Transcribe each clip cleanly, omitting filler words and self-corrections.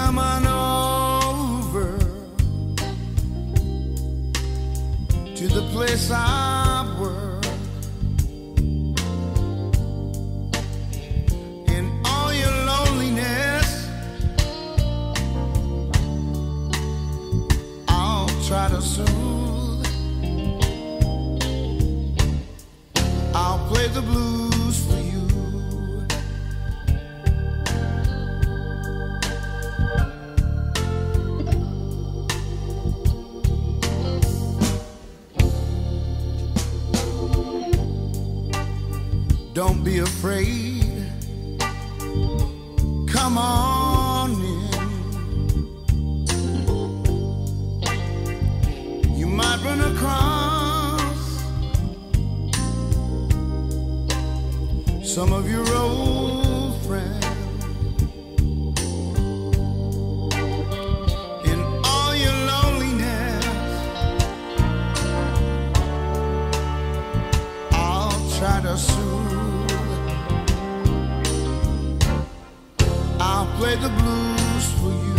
come on over to the place I work. In all your loneliness, I'll try to soothe. I'll play the blues for you. Don't be afraid, come on in. You might run across some of your old friends. In all your loneliness, I'll try to soothe. I'll play the blues for you.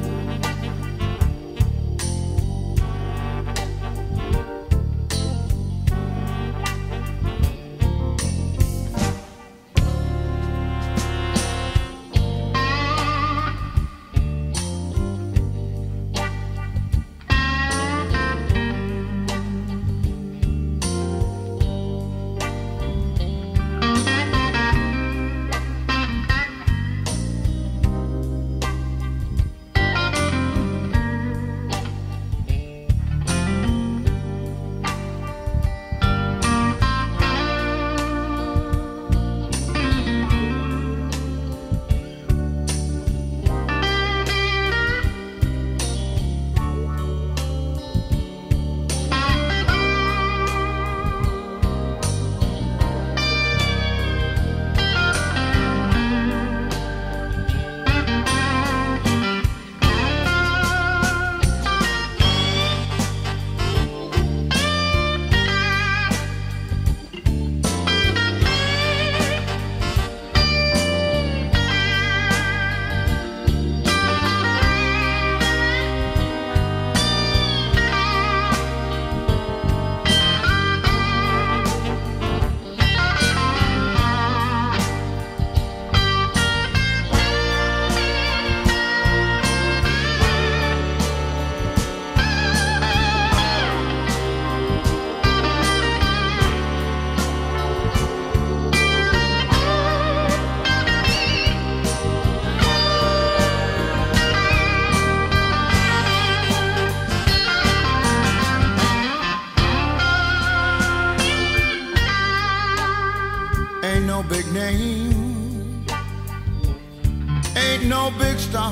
Ain't no big name, ain't no big star.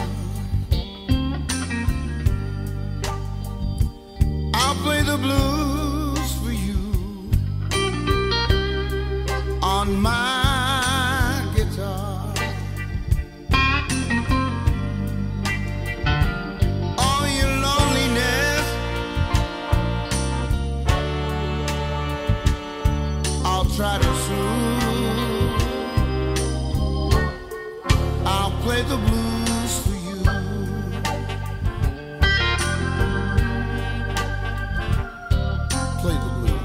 I'll play the blues for you on my guitar. All your loneliness, I'll try to soothe. I'll play the blues for you. Play the blues.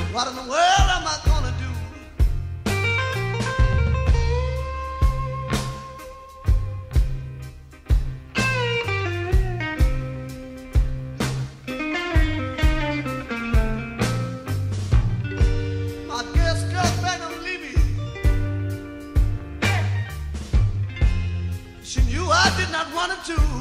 What in the world am I gonna do? My dear girlfriend, I'm leaving. She knew I did not want her to.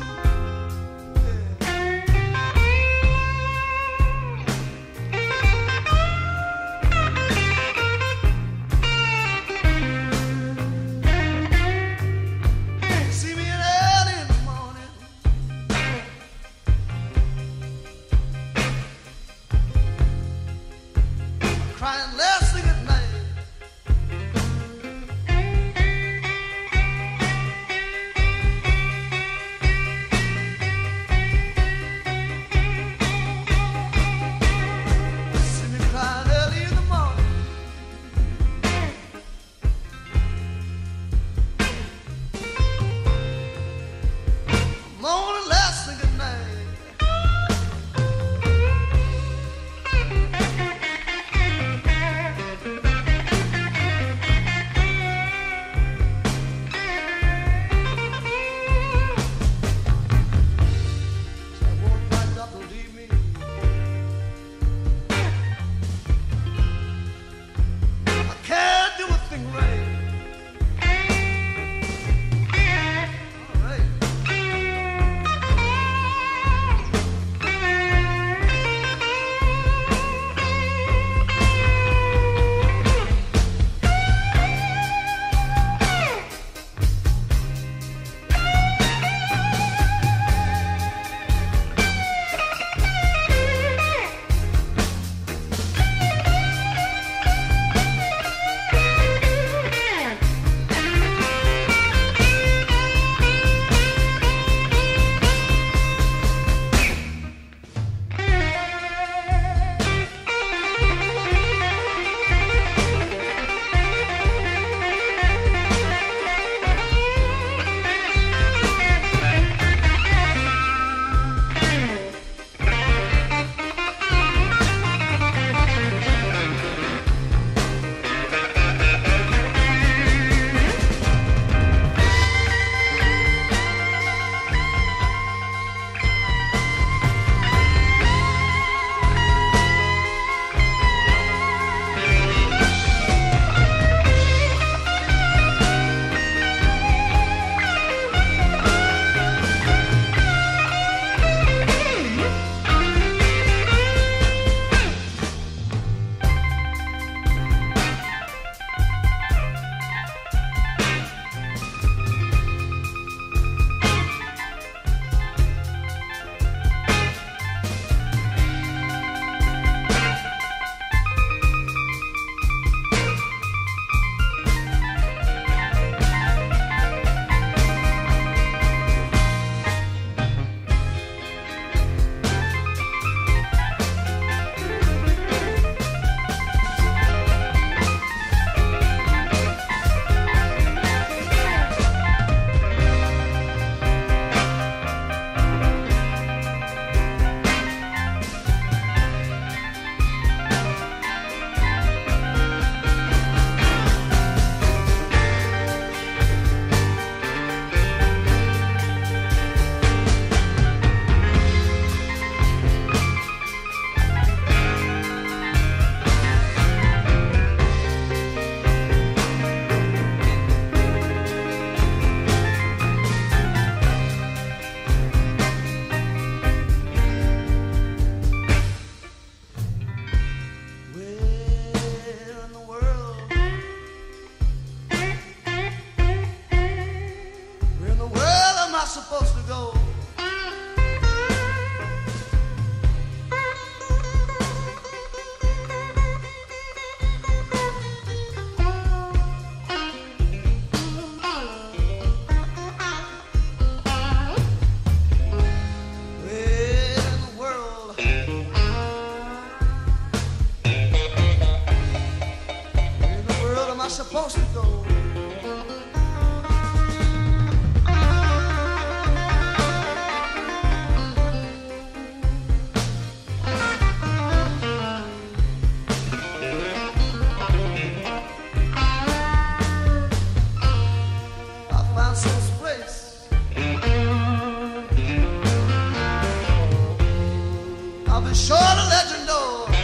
I'll be sure to let you know.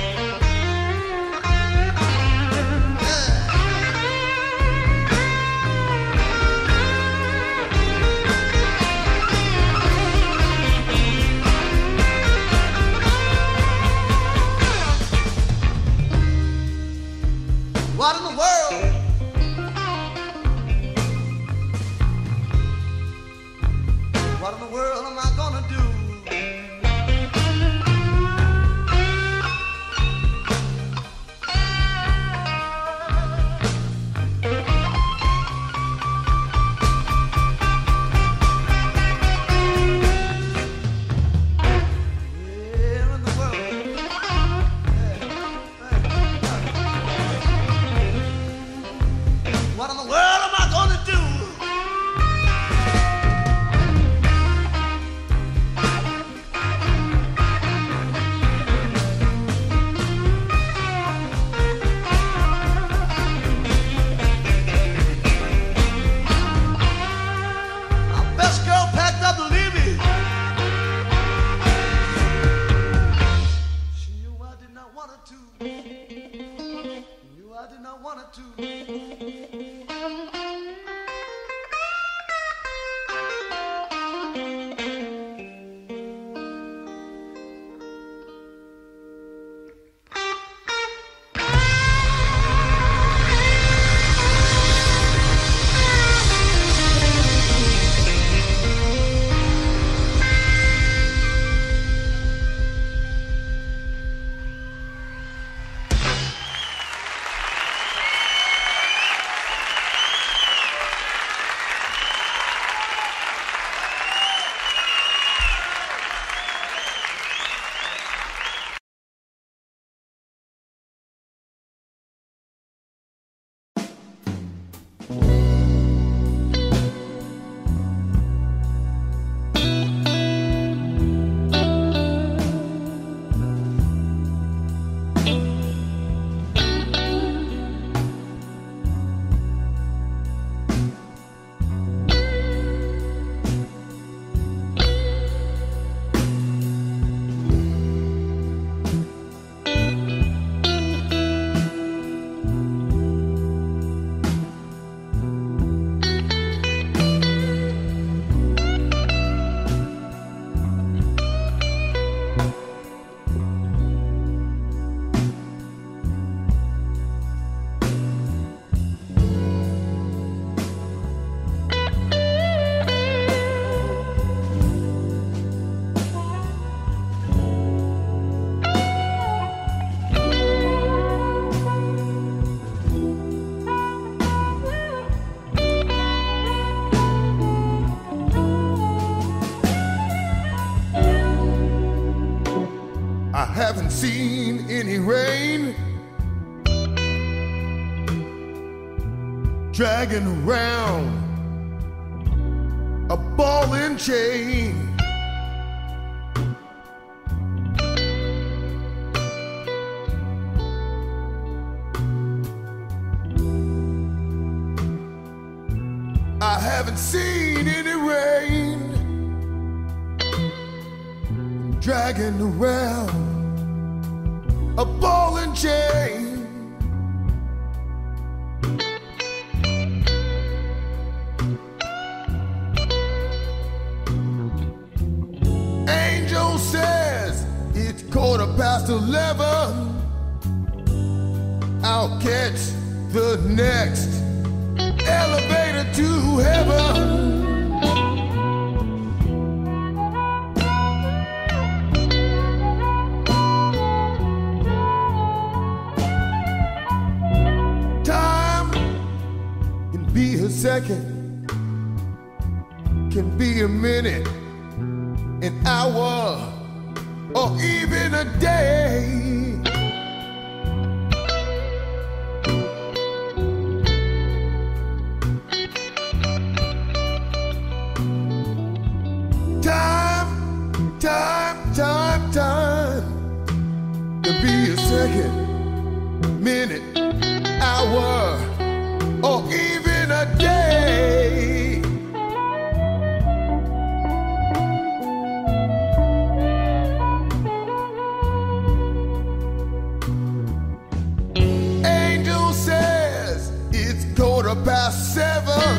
What in the world? What in the world am I gonna do? What in the world am I gonna do? Our best girl packed up to leave me. She knew I did not want her to. Knew I did not want her to. Haven't seen any rain dragging around a ball and chain. I haven't seen any rain dragging around a ball and chain. Angel says it's 11:15. I'll catch the next elevator to heaven. Second can be a minute, an hour, or even a day. Time can be a second, minute, hour, or even a day. 7,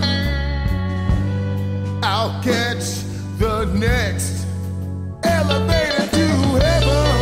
I'll catch the next elevator to heaven.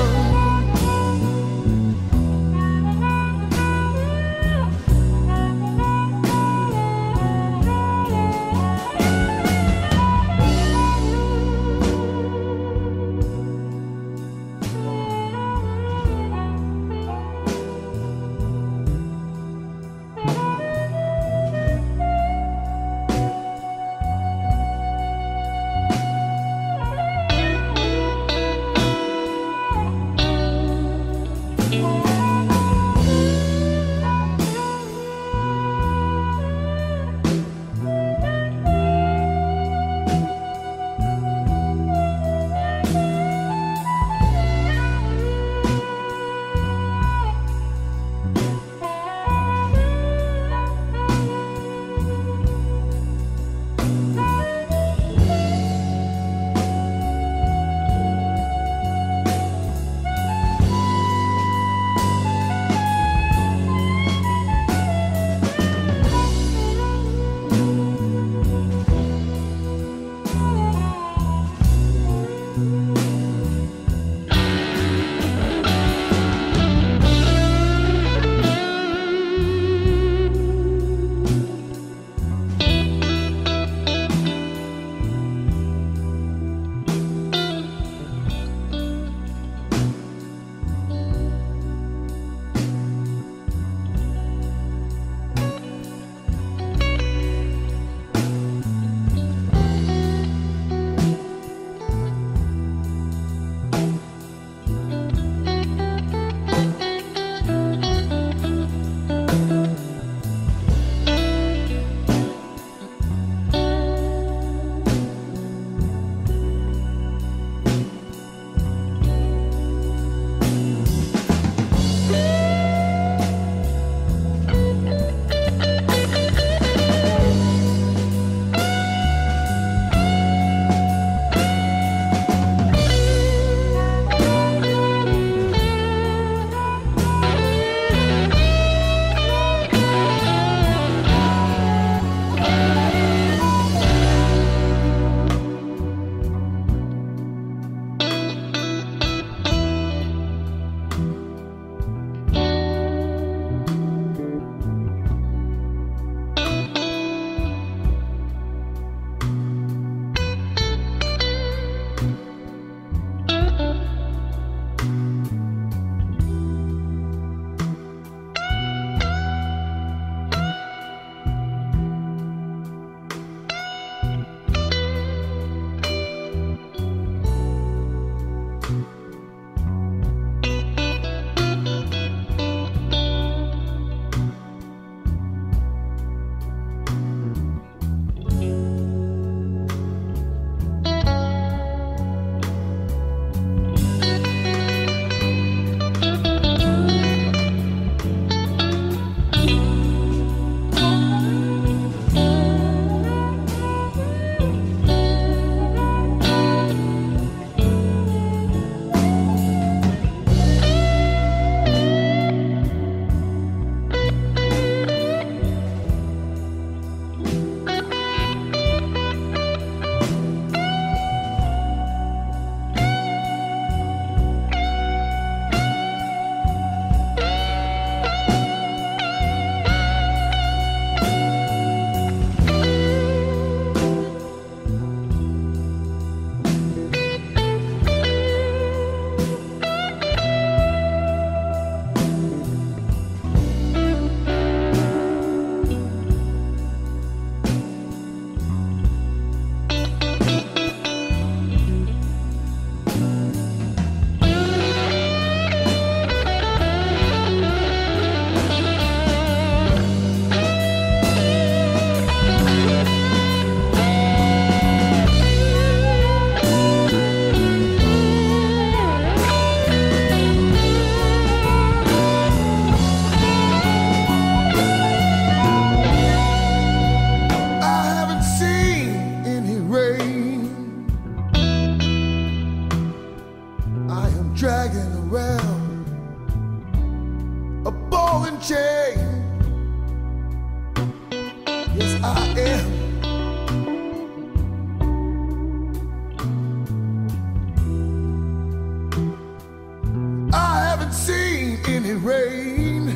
any rain,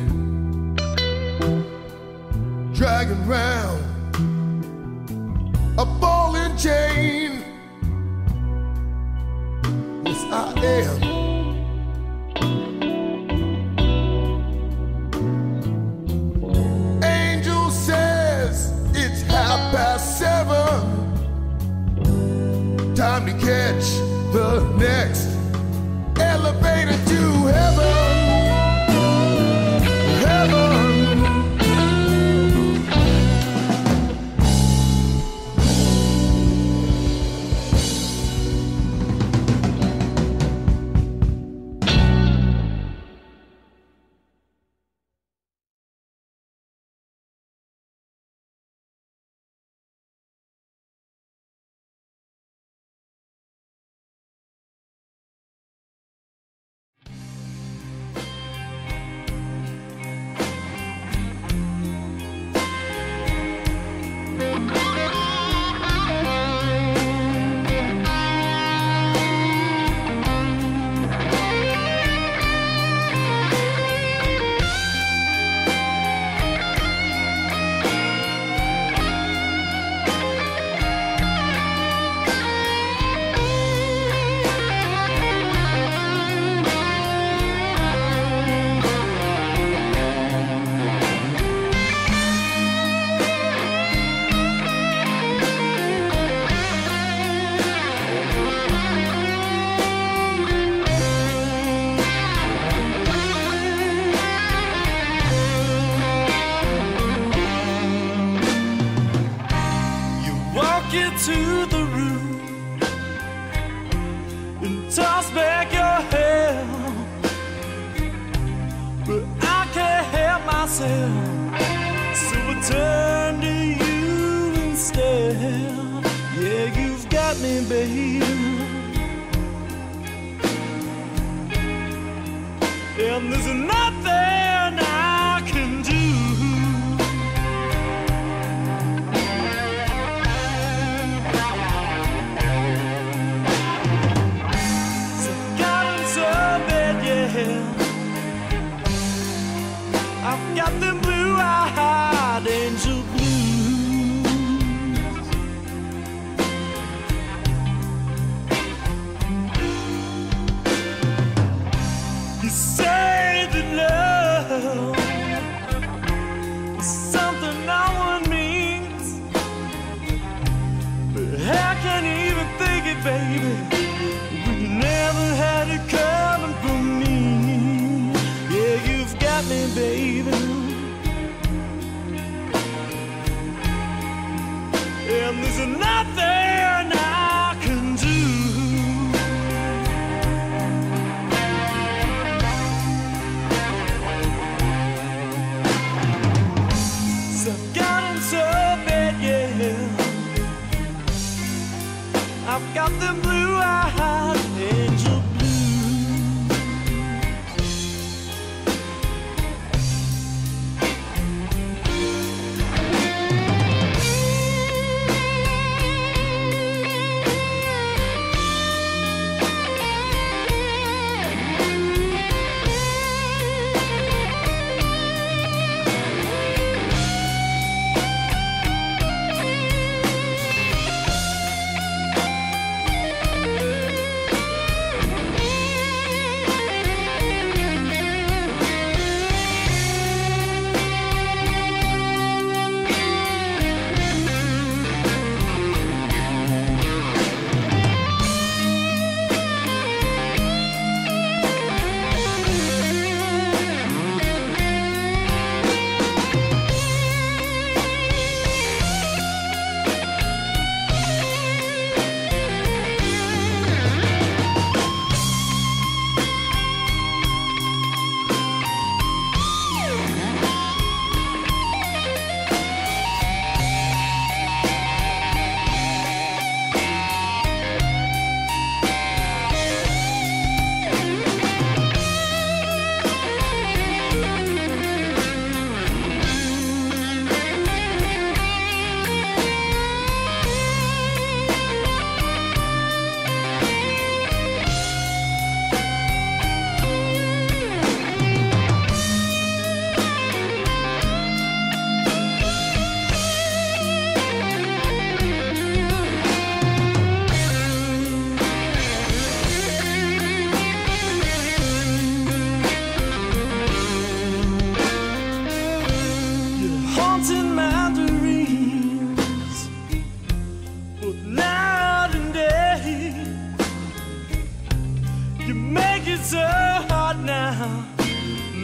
dragging round a ball and chain. Yes, I am. Angel says it's 7:30. Time to catch the next elevator to heaven. Heaven. To the room and toss back your hair, but I can't help myself, so I turn to you instead. Yeah, you've got me, baby, and there's nothing I can do. I've got them blue-eyed angel blues. You say that love is something no one means, but how can you even think it, baby, when you never had it coming from me? Yeah, you've got me, baby, and there's nothing I can do.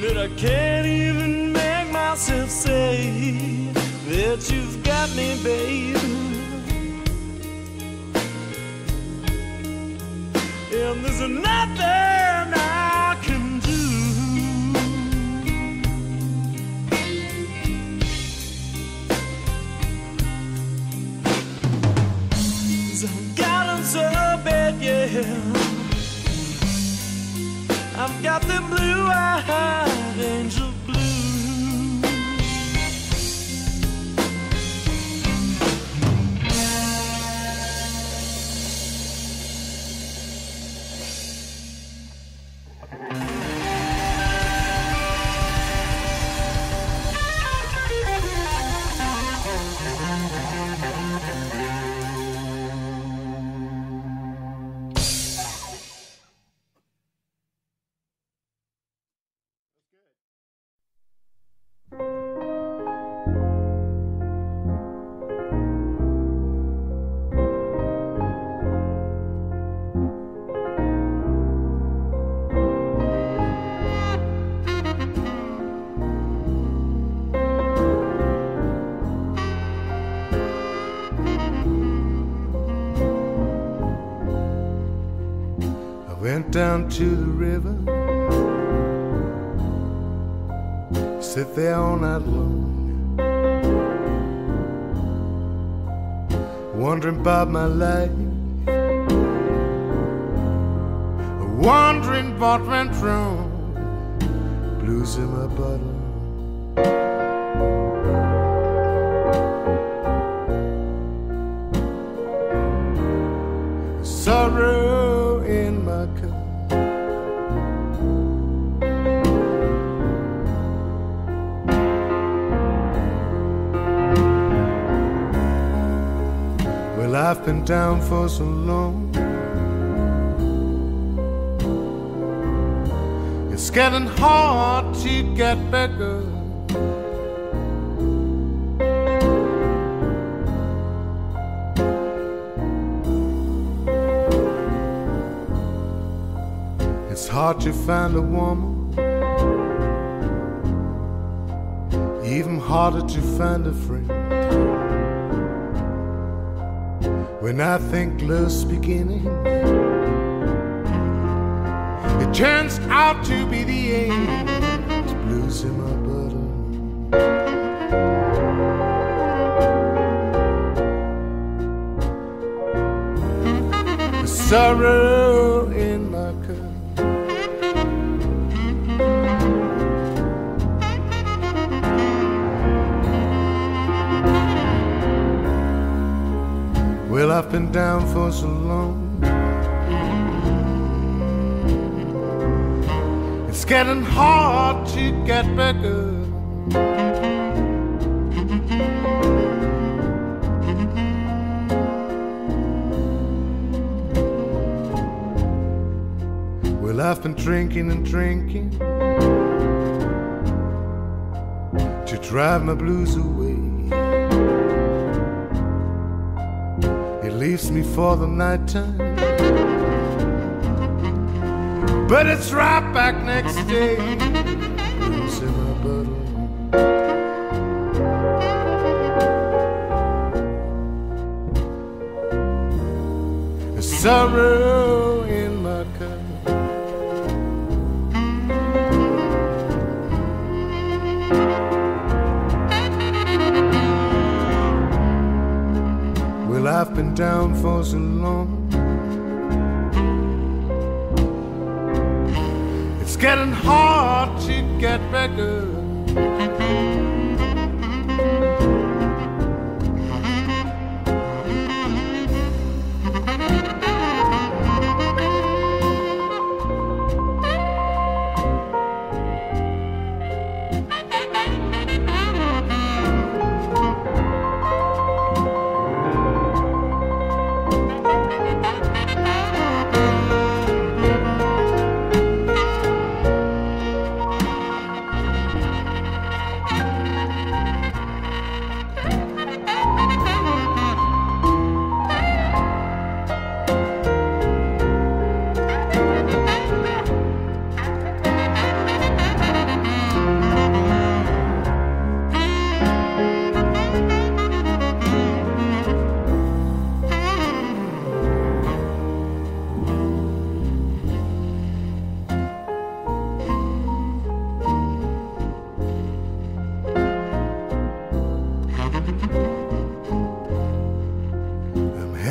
that I can't even make myself say that you've got me, babe. And there's nothing I can do. 'Cause I've got 'em so bad, yeah. I've got them blue-eyed angel blues. Went down to the river, sit there all night long, wondering about my life, wondering what went wrong, blues in my bottle. Sorrow in my cup. Well, I've been down for so long, it's getting hard to get better. It's hard to find a woman, even harder to find a friend. When I think love's beginning, it turns out to be the end. Blues in my bottle. The sorrow in my cup. Well, I've been down for so long, it's getting hard to get better. Well, I've been drinking and drinking to drive my blues away. Leaves me for the night time, but it's right back next day. Blues in my bottle. The sorrow in my cup. I've been down for so long, it's getting hard to get better.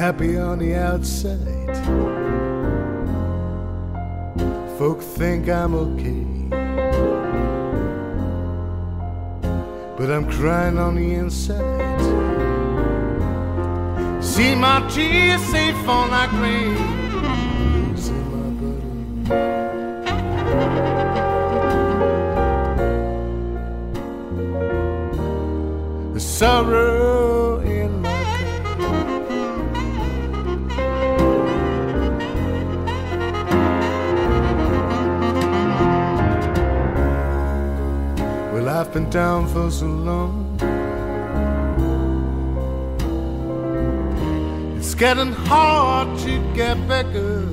happy on the outside. Folk think I'm okay, but I'm crying on the inside. See my tears, they fall like rain. See my buddy, the sorrow in my heart. Well, I've been down for so long, it's getting hard to get back up.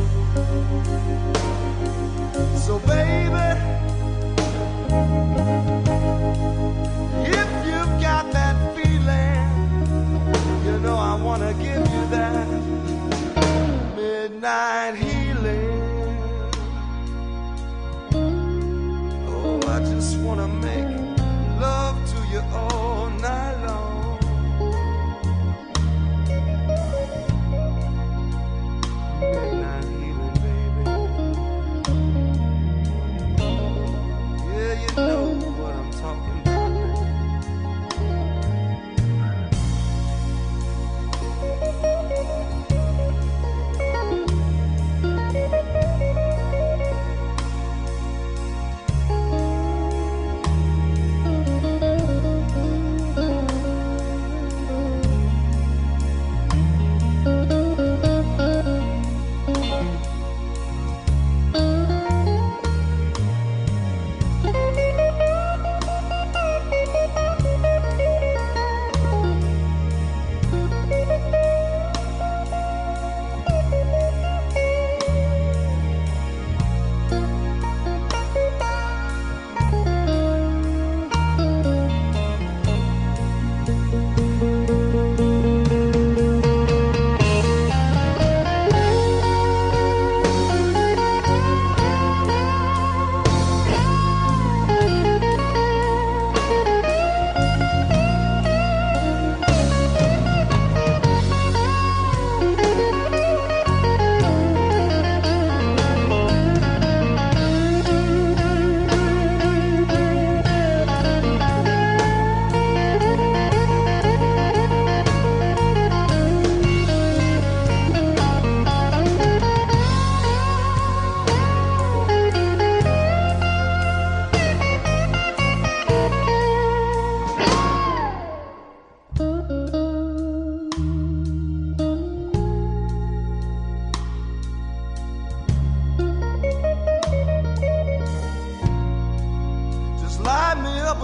So baby,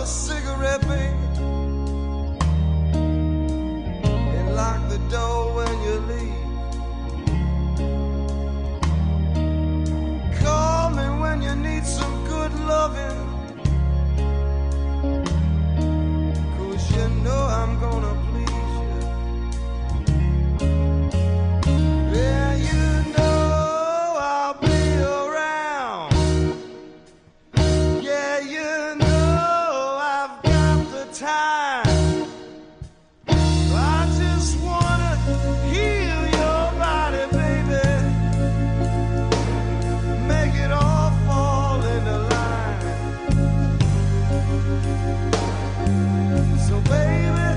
a cigarette, baby, and lock the door when you leave. Call me when you need some good loving, 'cause you know I'm gonna please you. Yeah, you know I'll be around. Yeah, you know I've got the time. I just wanna heal your body, baby. Make it all fall into line. So baby,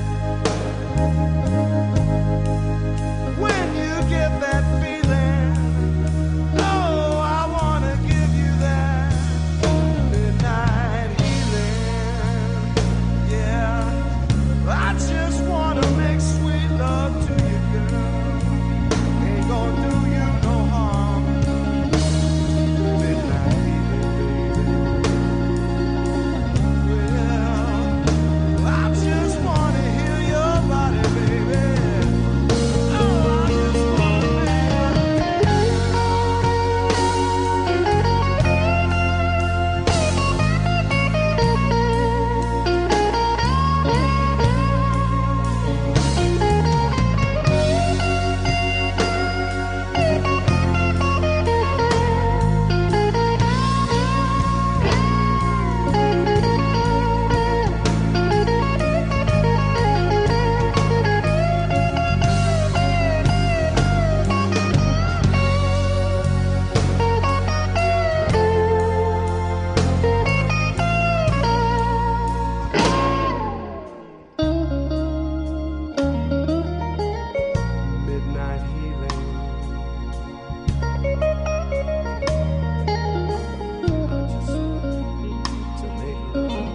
when you get that feeling, oh, I wanna give you that midnight healing. Yeah, I just wanna make sweet love to you, girl. Ain't gonna do you no harm. Midnight healing, baby. Well, I just wanna heal your body, baby. Oh, I just wanna midnight healing. I just want to make love.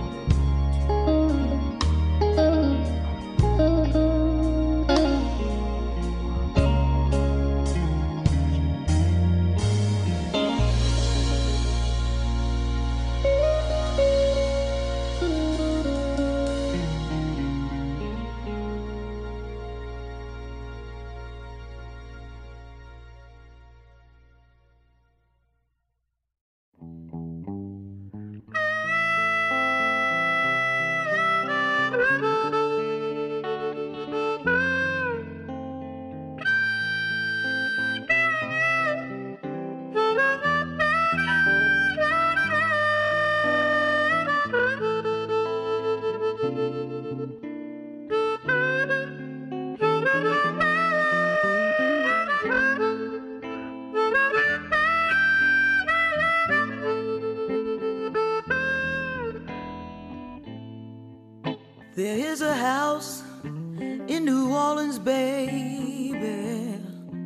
There is a house in New Orleans, baby,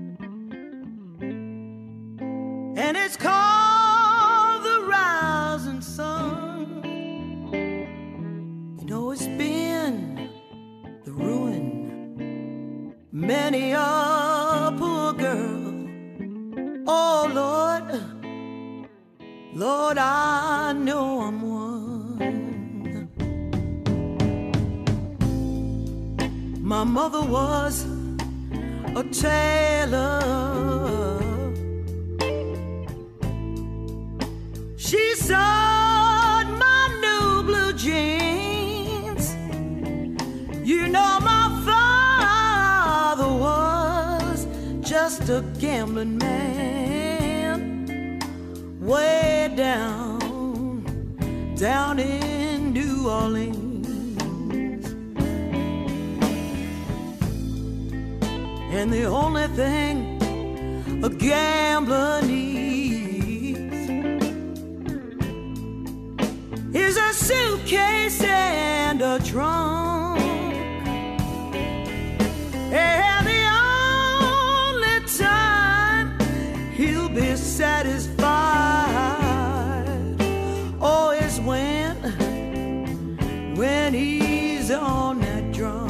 and it's called the Rising Sun. You know, it's been the ruin many a poor girl. Oh Lord, Lord, I know I'm one. My mother was a tailor. She sewed my new blue jeans. You know, my father was just a gambling man, way down in New Orleans. And the only thing a gambler needs is a suitcase and a trunk. And the only time he'll be satisfied, oh, is when he's on that drum.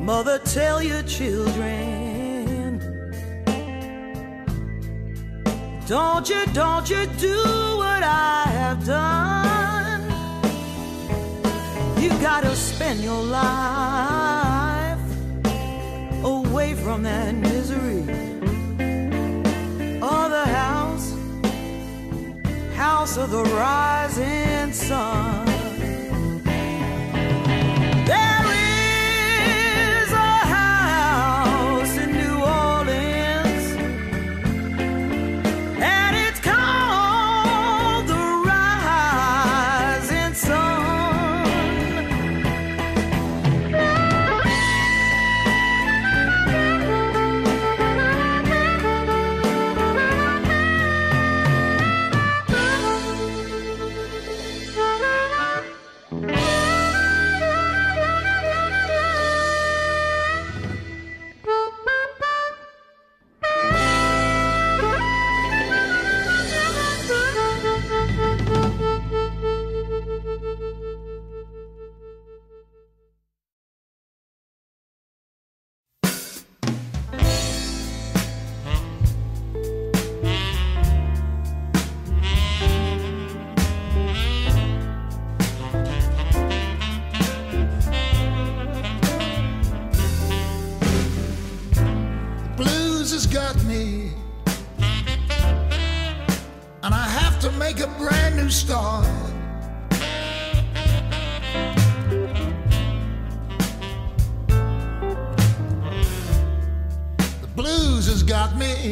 Mother, tell your children, don't you do what I have done. You gotta spend your life away from that misery. Or the house of the rising sun. There is a house in New Orleans, and it's called the Rising Sun. Make a brand new start. The blues has got me,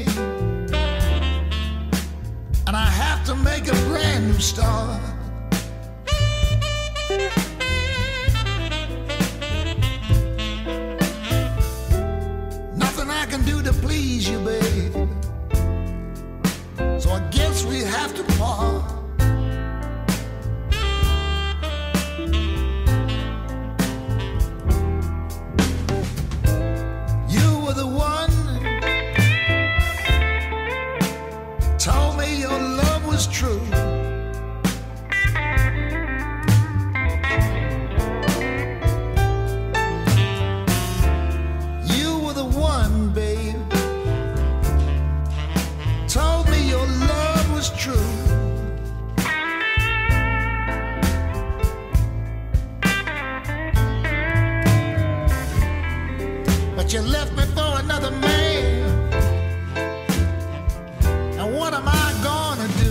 and I have to make a brand new start. Nothing I can do to please you, babe. So I guess we have to part. You were the one, told me your love was true. You were the one, babe, told me your love was true. But you left me for another man. Now what am I gonna do?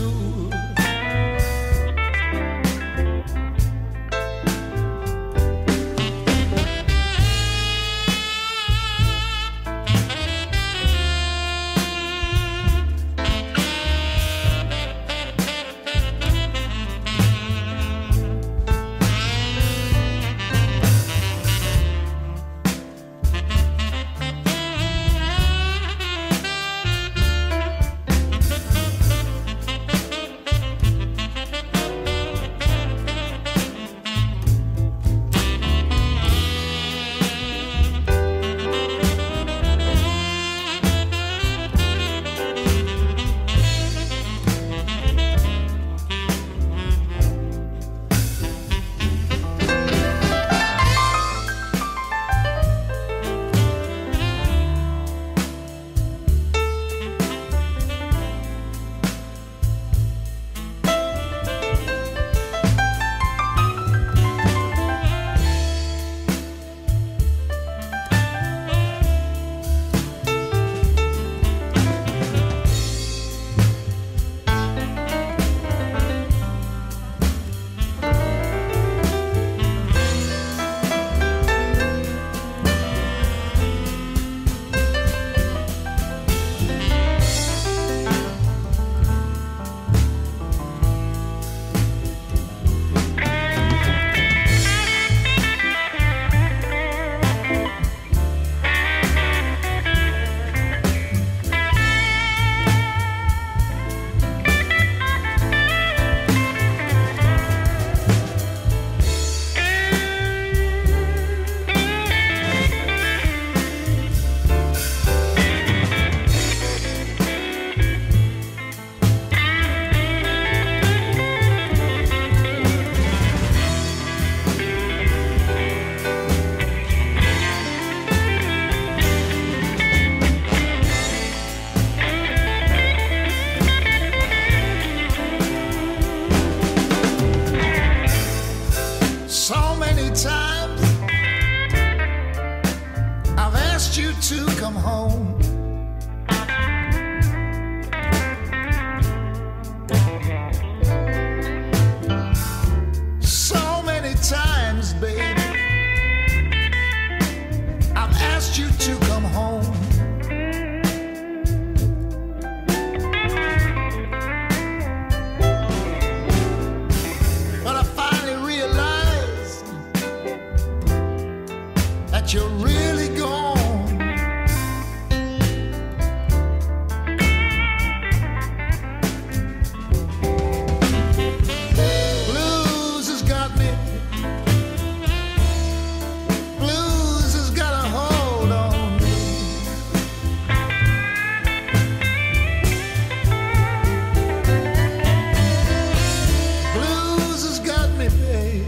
me, babe.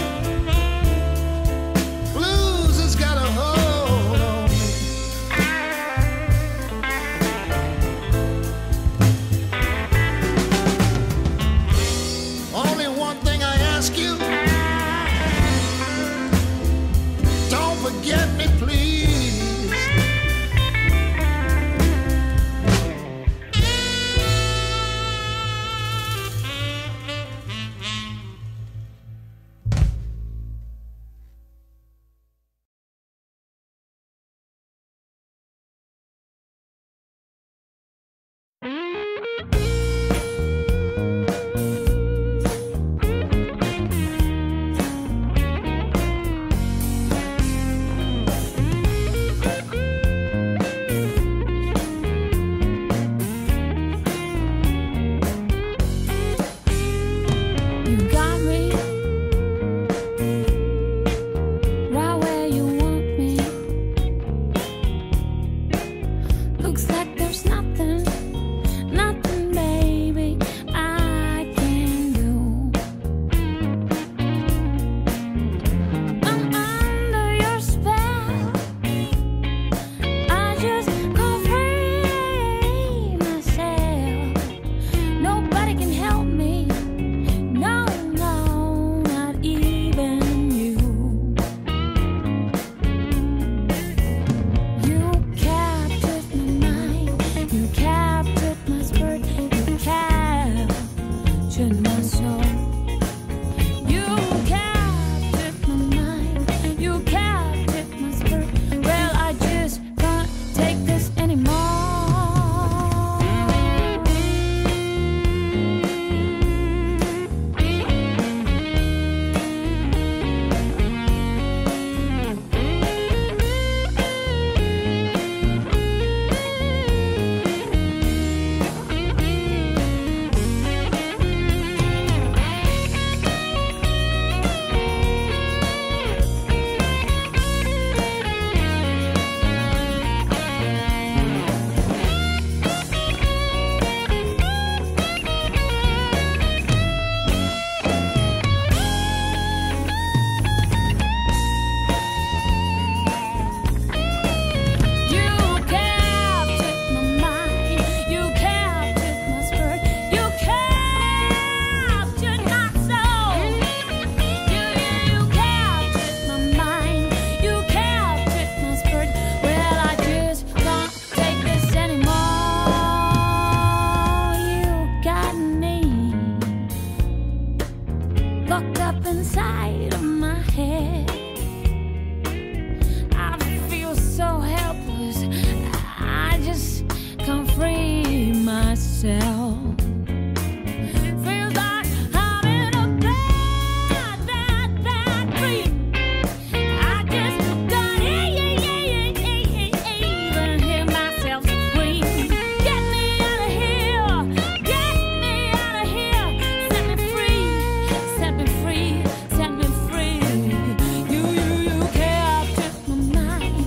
Blues has got a hold on me. Only one thing I ask you, don't forget me, please.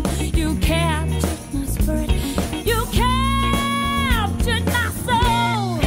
You captured my soul.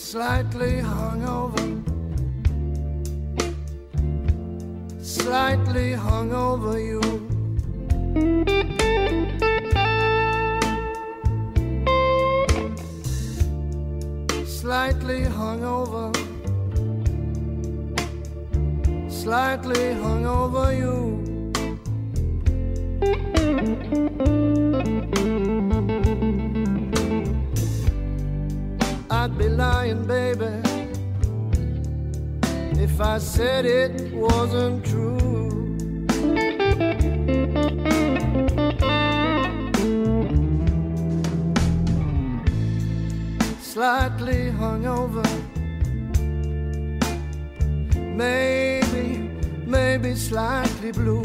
slightly hungover, slightly hungover you. Slightly hungover, slightly hungover you. I'd be lying, baby, if I said it wasn't true. Slightly hungover, maybe slightly blue.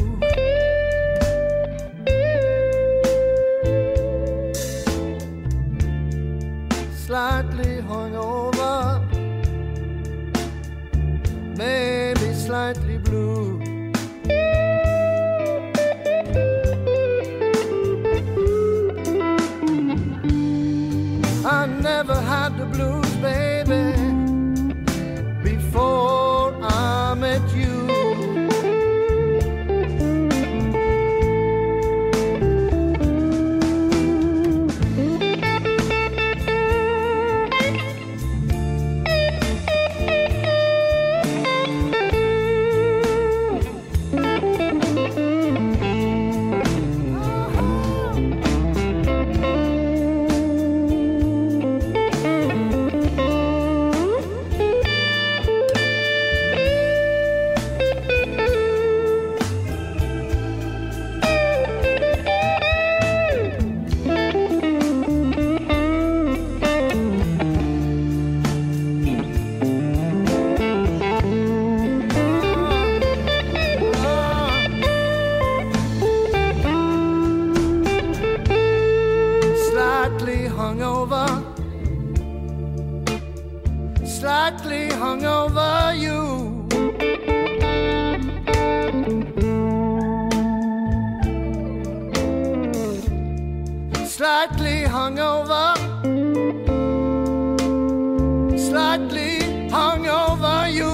Slightly hungover, maybe slightly blue. I never had the blues, baby, before I met you. Slightly hungover you. Slightly hungover, slightly hungover you.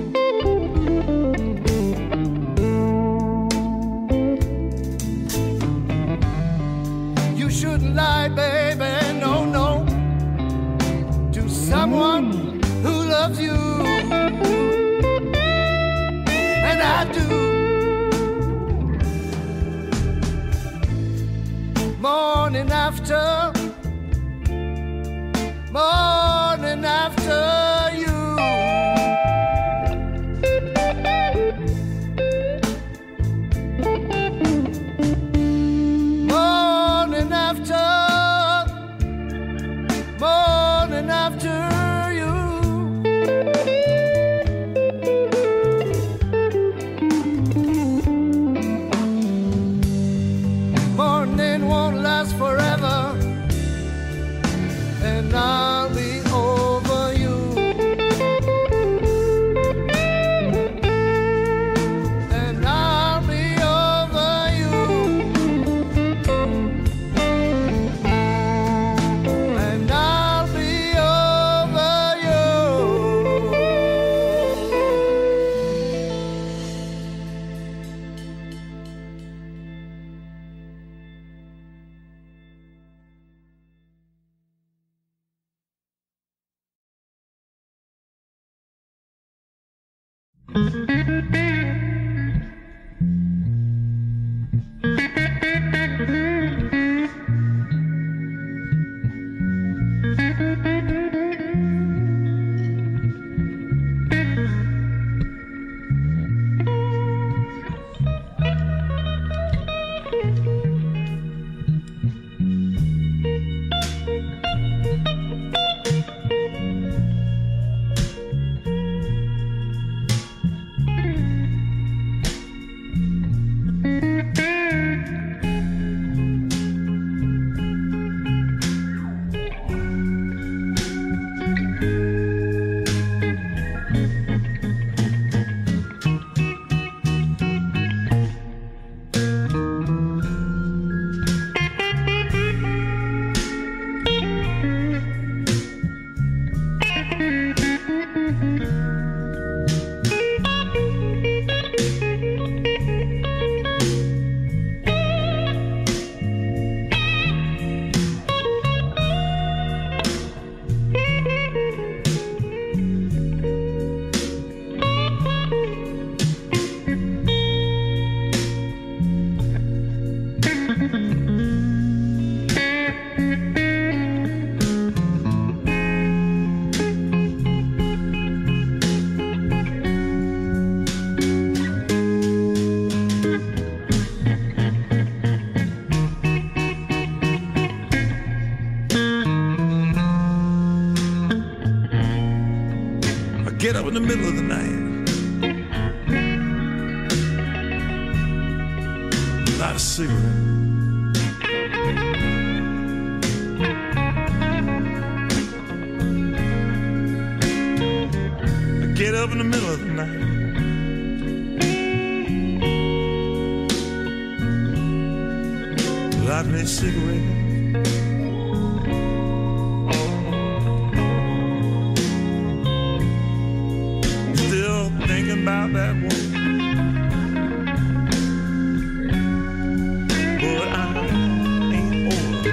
You shouldn't lie, baby, no, no, to someone who loves you, and I do. Morning after you. Morning after you. Morning won't last forever, and I'll be over you. And I'll be over you. And I'll be over you. get up in the middle of the night, light a cigarette. I get up in the middle of the night, light me a cigarette. About that woman, but I ain't over.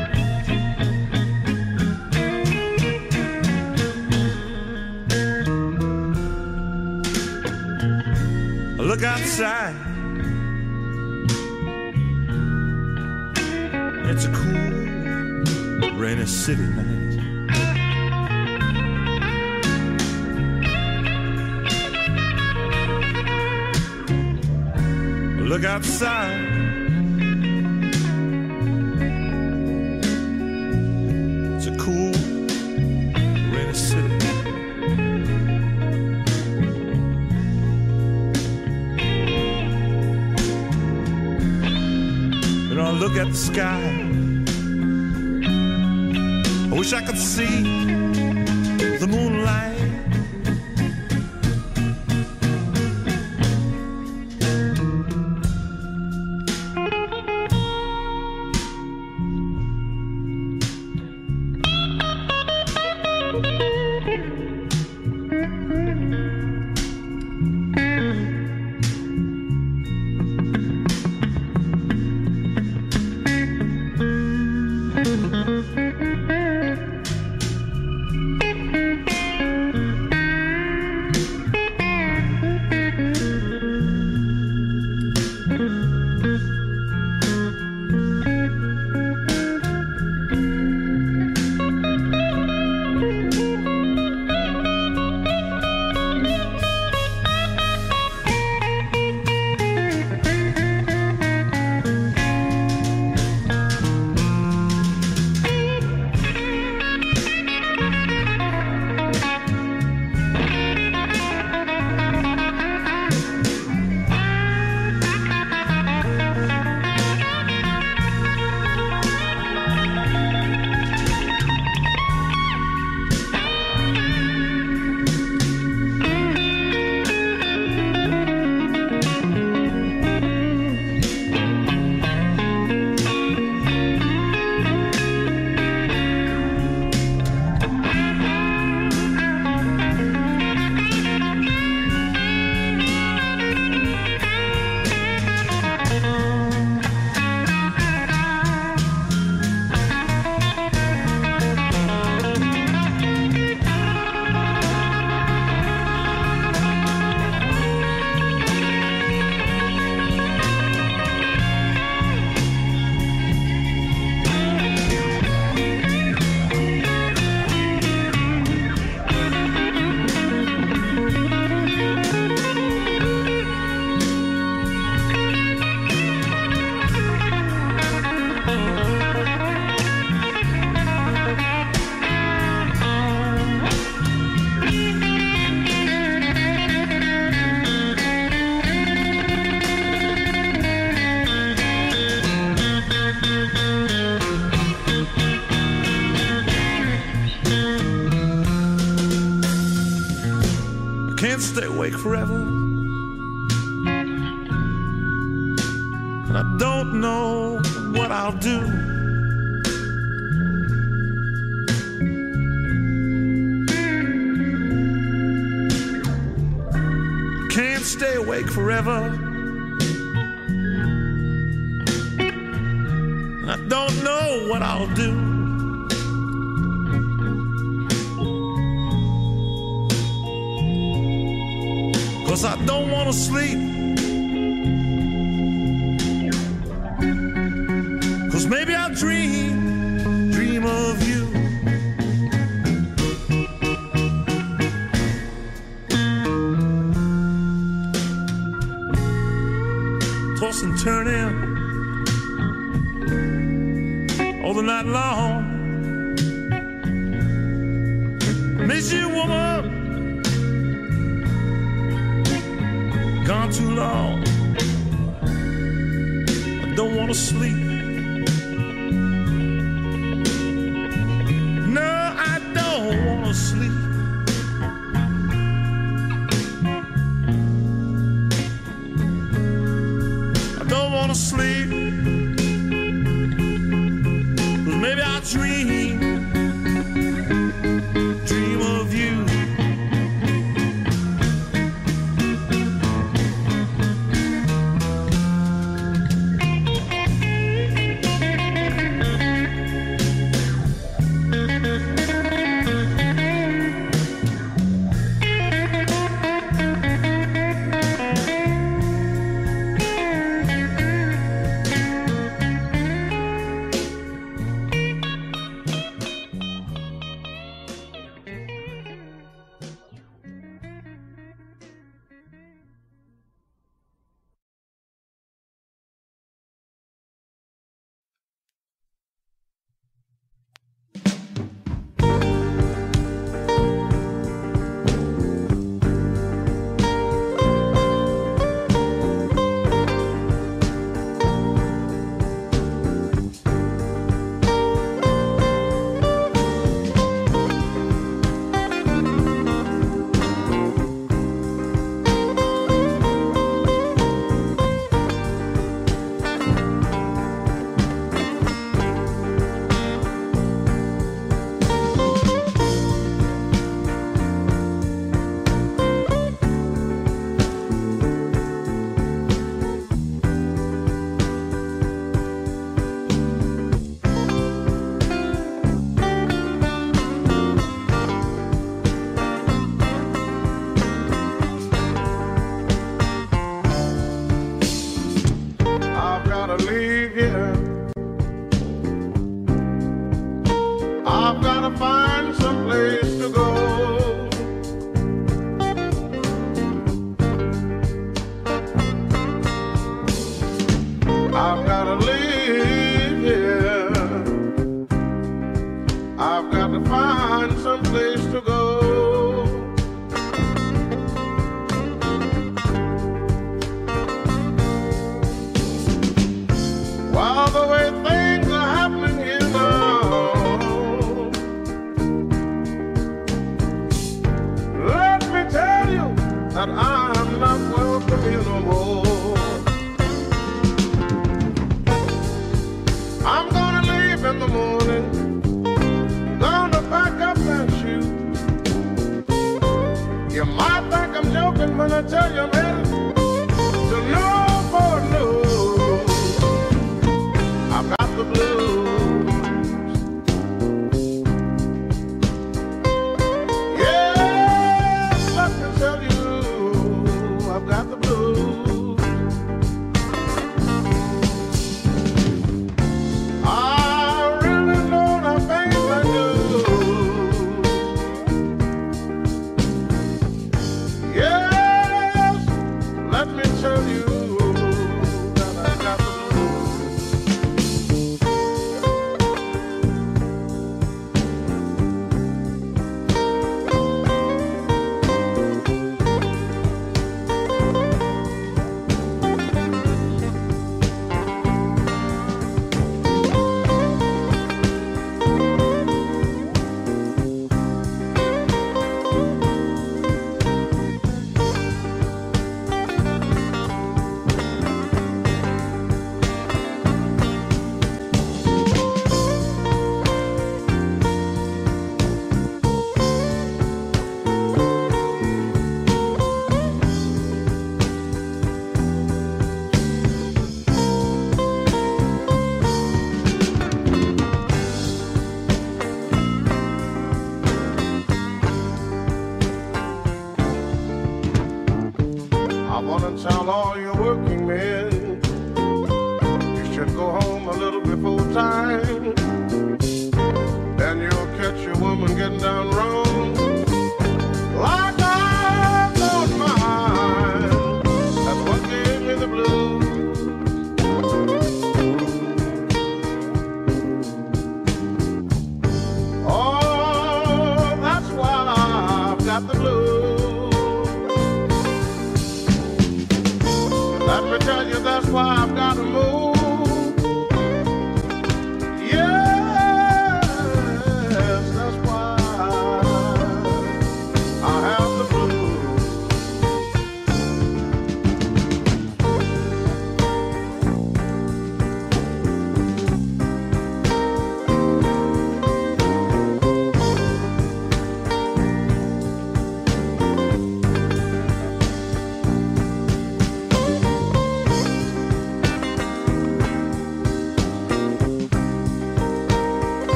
I look outside, it's a cool, rainy city night. Look outside, it's a cool, rainy city. And I look at the sky, I wish I could see the moonlight. Can't stay awake forever, and I don't know what I'll do. Can't stay awake forever, and I don't know what I'll do. 'Cause I don't want to sleep, 'cause maybe I'll dream of you. Toss and turning all the night long. Miss you, woman, around too long. I don't want to sleep. No, I don't want to sleep. I don't want to sleep. 'Cause maybe I'll dream of you. got the blues.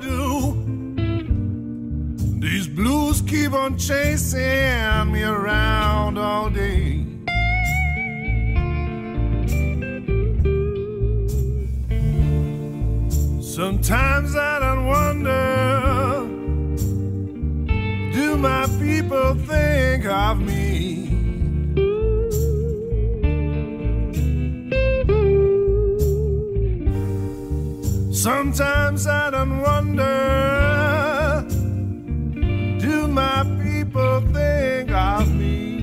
do. These blues keep on chasing me around all day. Sometimes I don't wonder, do my people think of me? Sometimes I don't wonder, do my people think of me?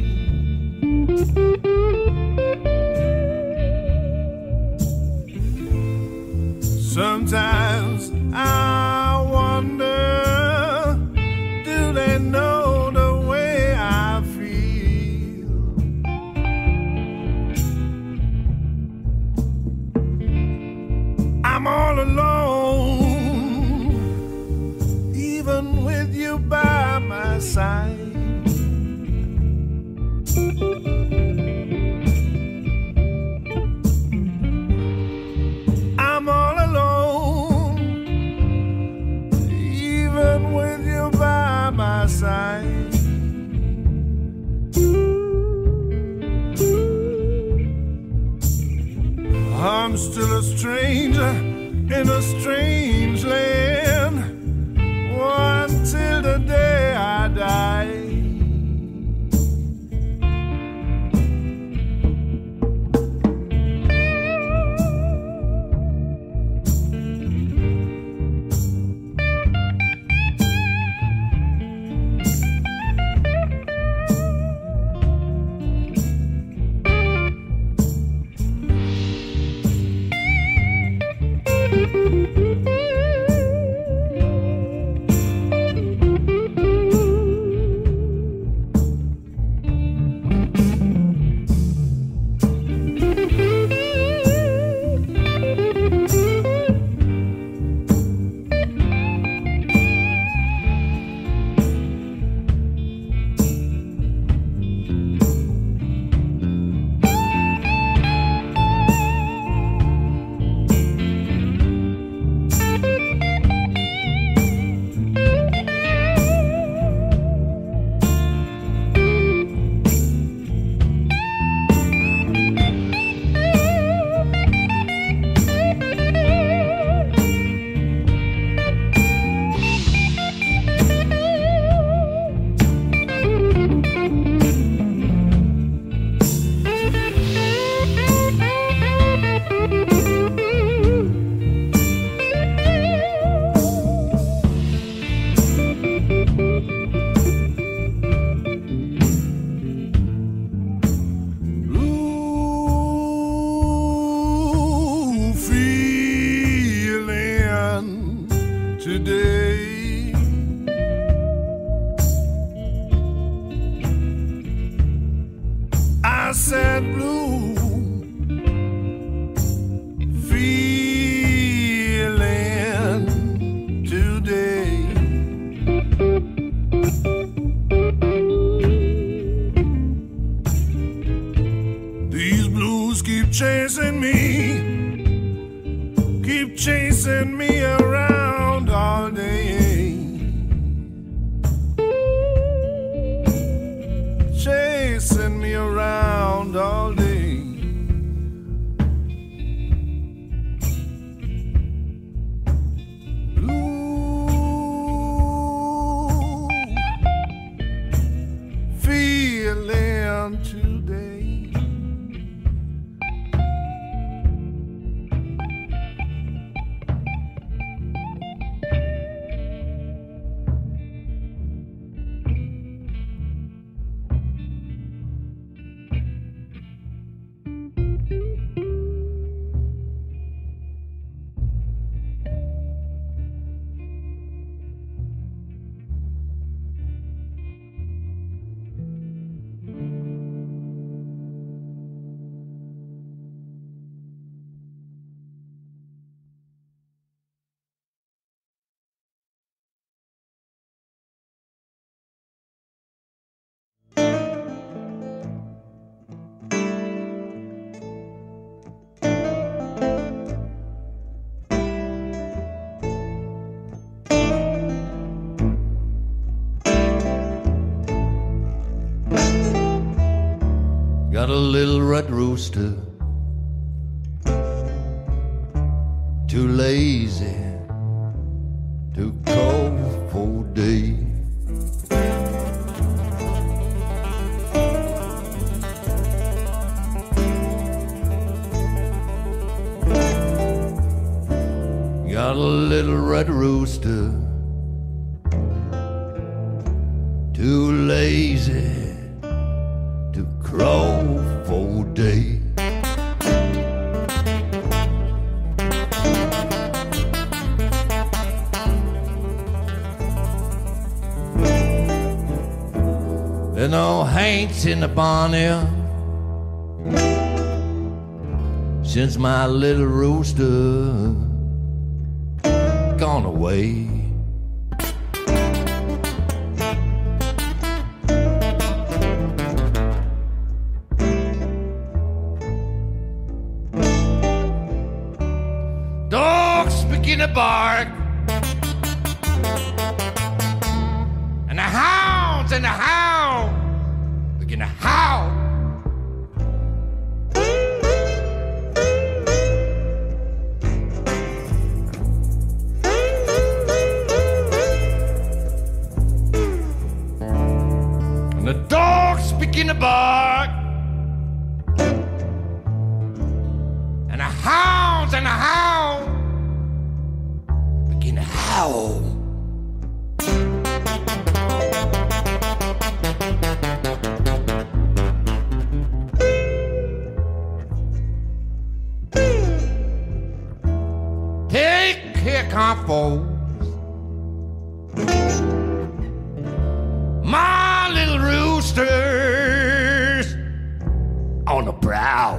Sometimes I wonder, do they know the way I feel? I'm all alone, even with you by my side. I'm all alone, even with you by my side. I'm still a stranger in a strange land, until the day I die. Chasing me around all day, chasing me around all day. little red rooster, too lazy to crow for day. Got a little red rooster, too lazy to crow for day. There no Hanks in the barn here since my little rooster gone away. Dogs begin to bark, and the hounds begin to howl. And the dogs begin to bark, and the hounds begin to howl. Take care, folks. My little roosters on the prowl.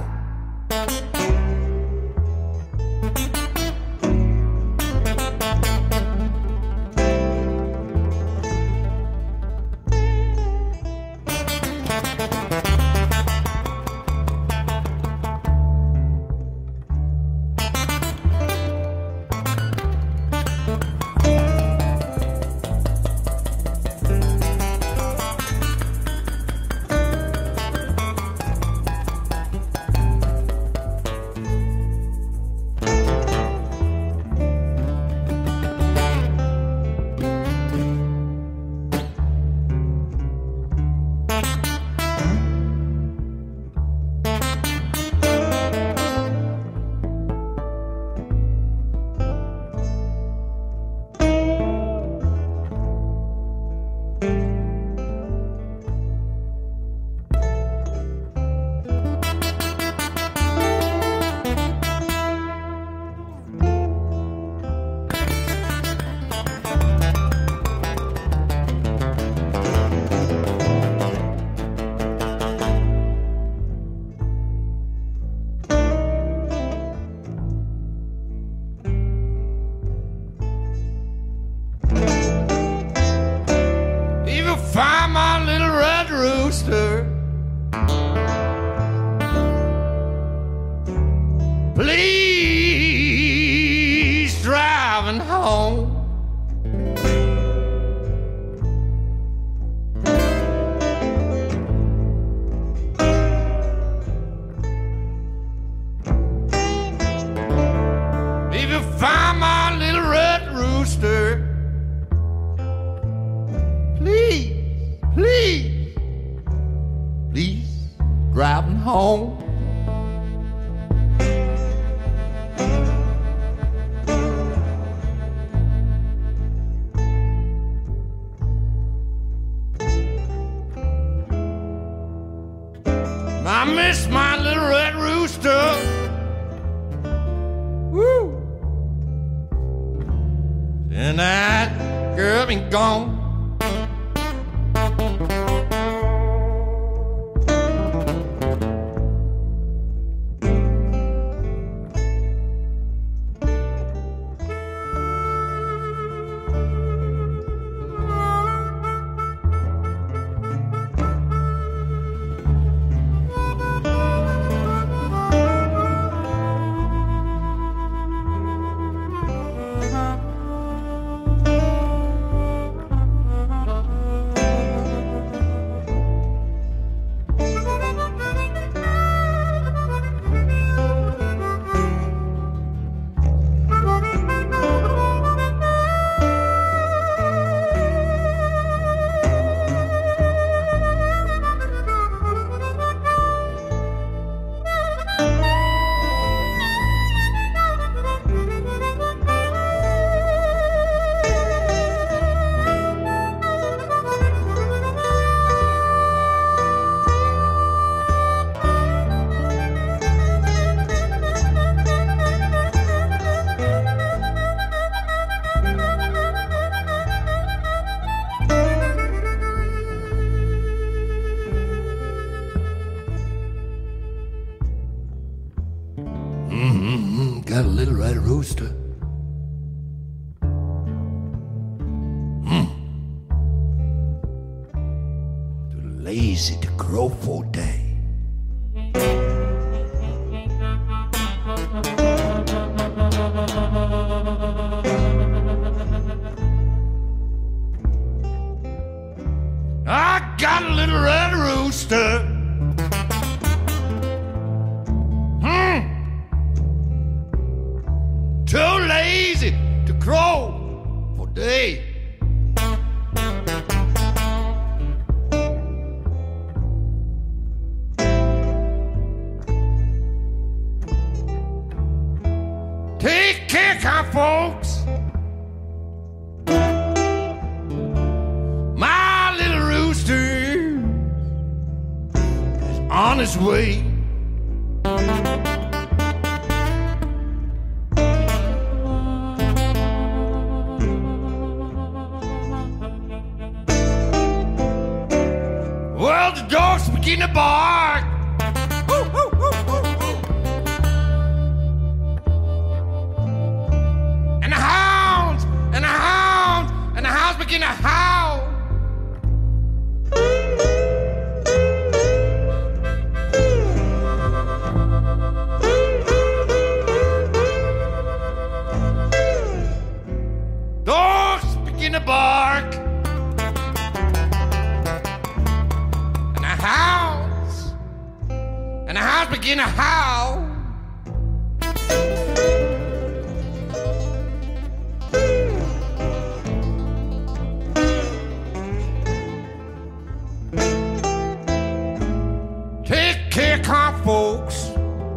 Find my little red rooster, please driving home. If you find my little red rooster, please driving home. I miss my little red rooster. Woo! And that girl been gone. rooster. Too lazy to crow for day. I got a little red rooster. Too lazy to crow for day. Take care, kind folks. My little rooster is on his way. Well, the dogs begin to bark. Woo, woo, woo, woo, woo. And the hounds, and the hounds, and the hounds begin to howl. Dogs begin to bark. And the hounds begin to howl. Take care, kind folks.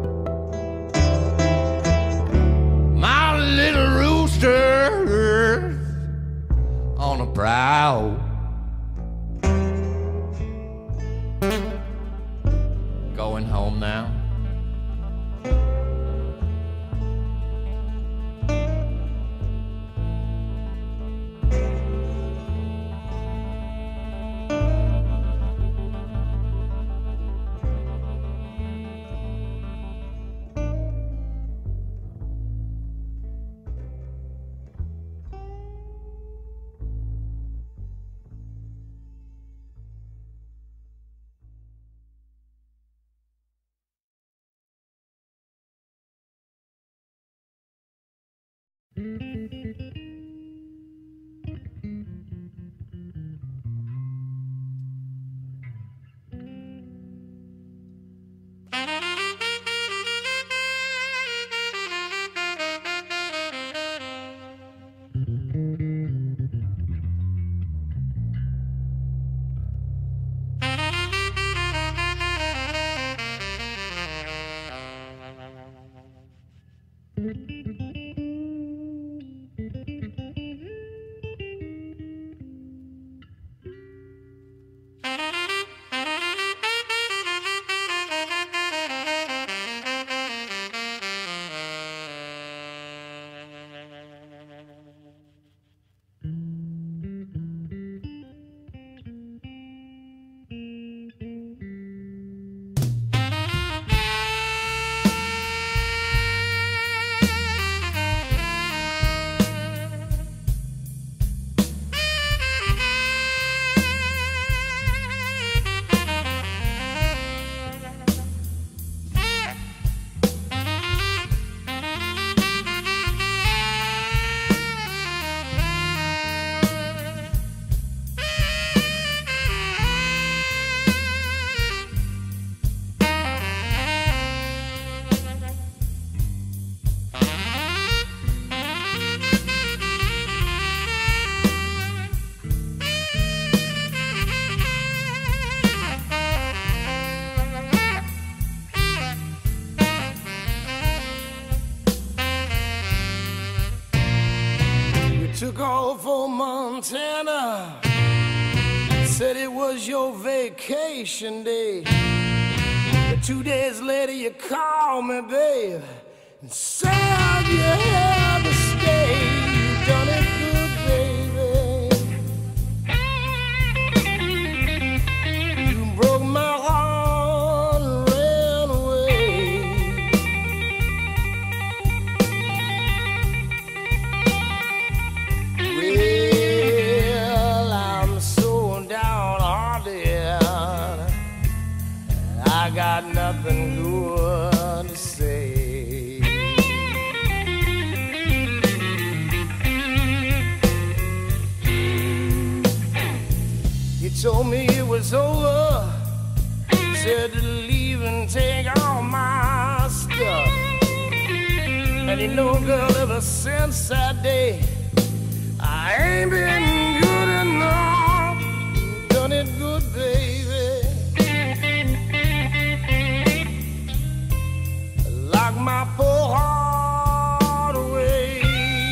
My little rooster on the prowl. Going home now. Took off for Montana, said it was your vacation day. But 2 days later you called me, babe, and said you had to stay. You done it good, baby. You broke my heart and ran away. told me it was over. Said to leave and take all my stuff. And you know, girl, ever since that day, I ain't been good enough. Done it good, baby. Lock my poor heart away.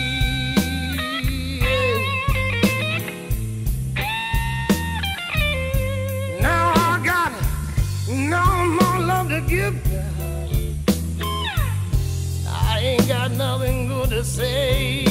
Now I got no more love to give. I ain't got nothing good to say.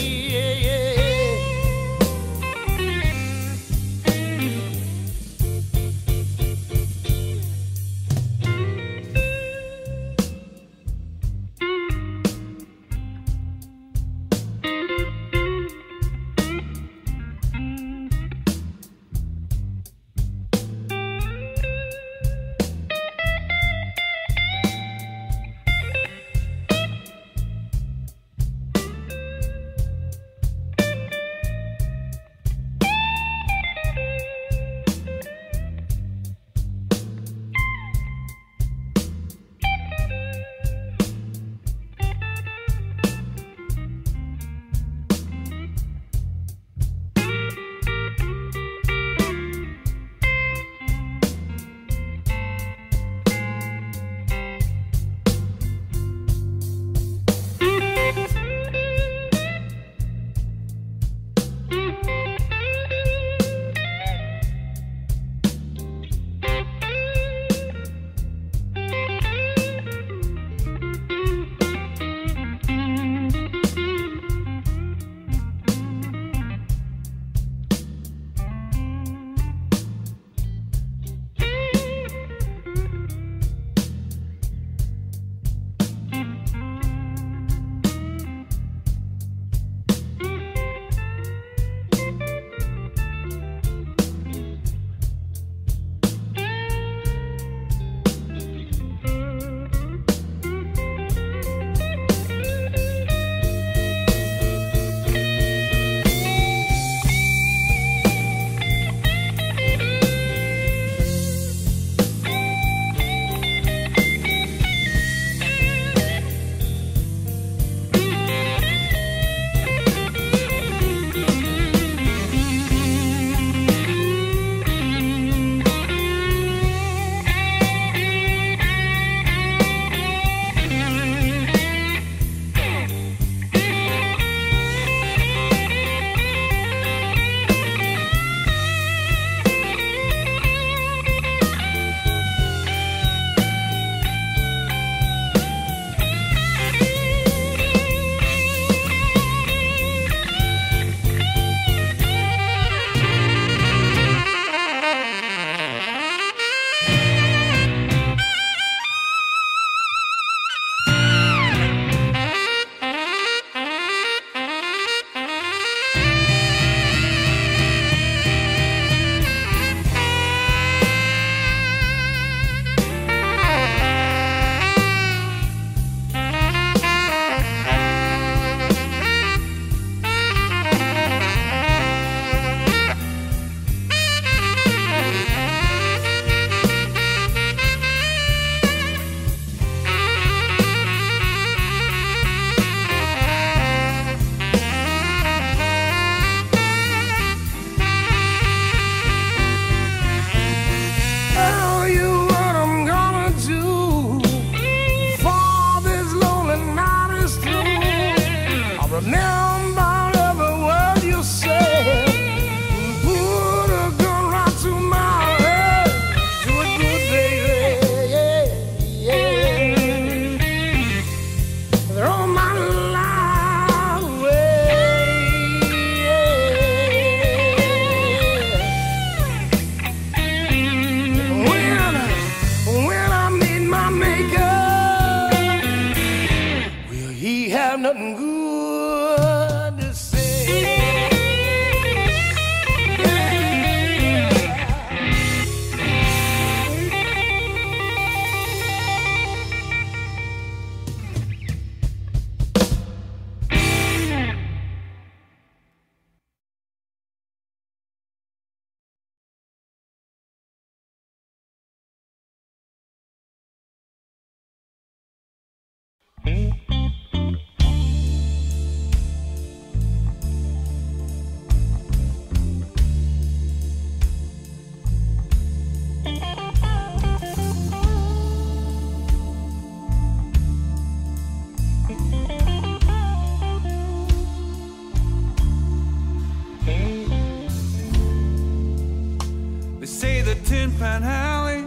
Pan Alley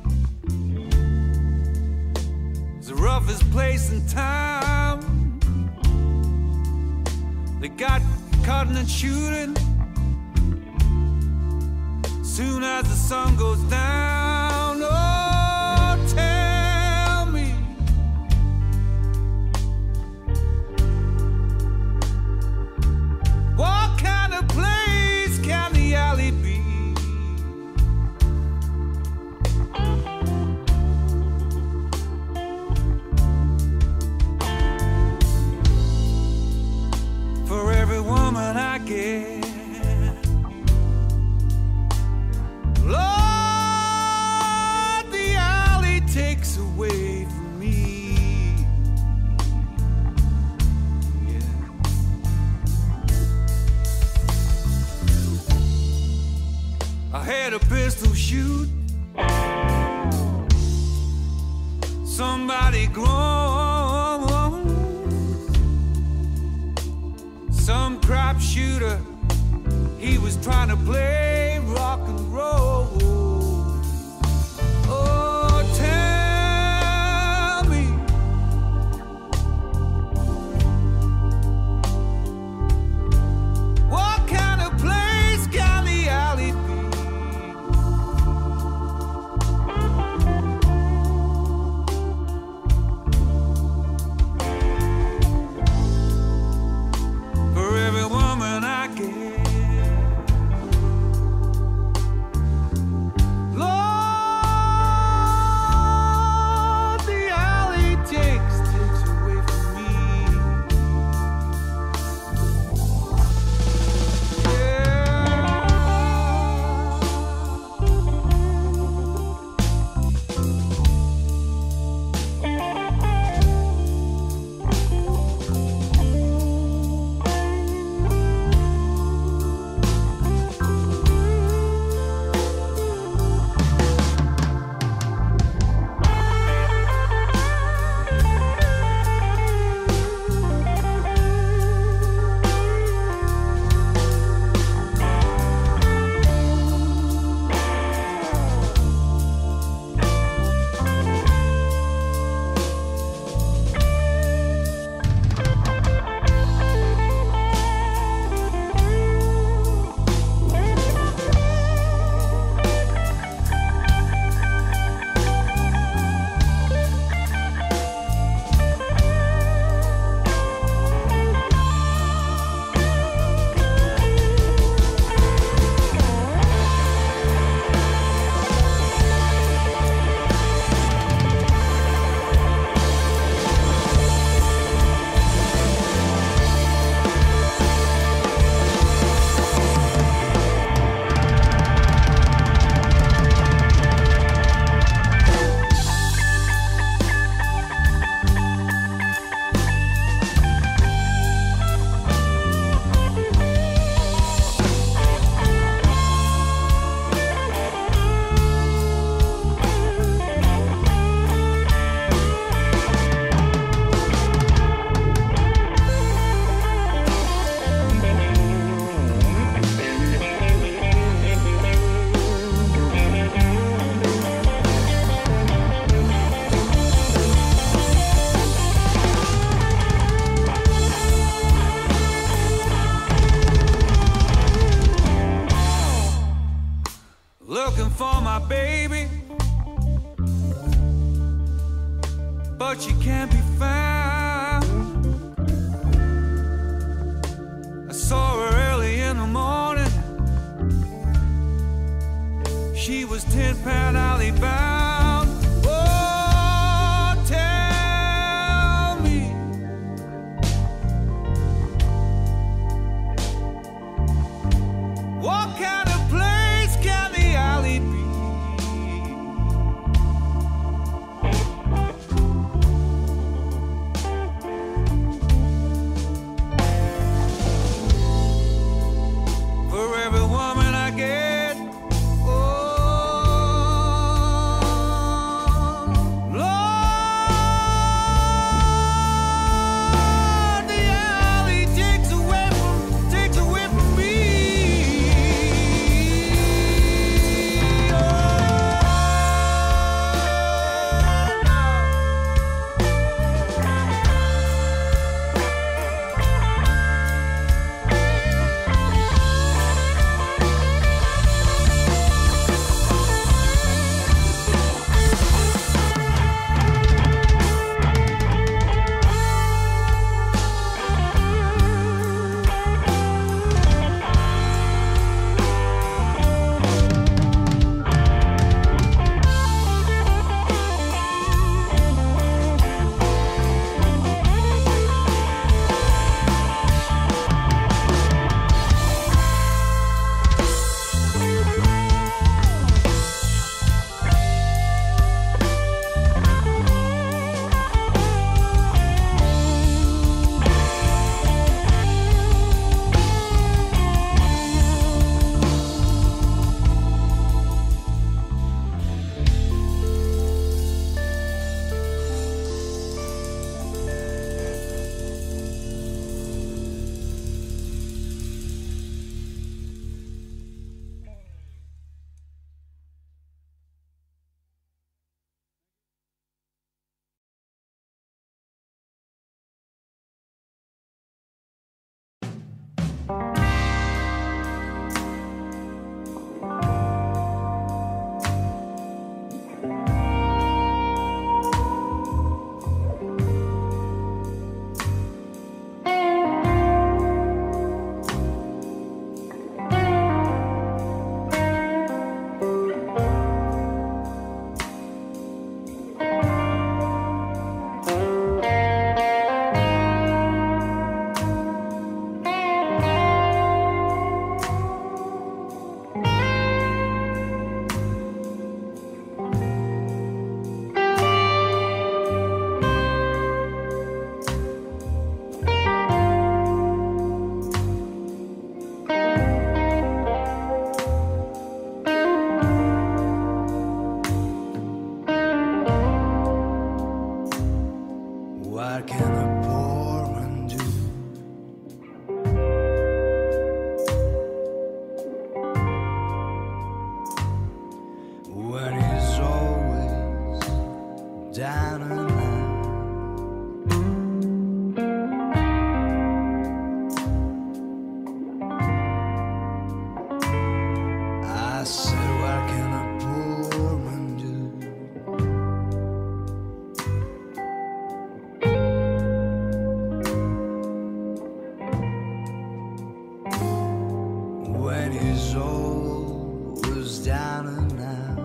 is the roughest place in town. They got cutting and shooting soon as the sun goes down. Oh, tell me, what kind of place can the alley be? Woman I get, Lord, the alley takes away from me. Yeah. I had a pistol shoot, somebody grown. Some crap shooter, he was trying to play rock and roll. Oh, tell me, what kind of place can the alley be? for my baby, but she can't be found. I saw her early in the morning. She was 10-pound alley bound. Oh, tell me, what kind of place can the alley be? 'cause all was down and out.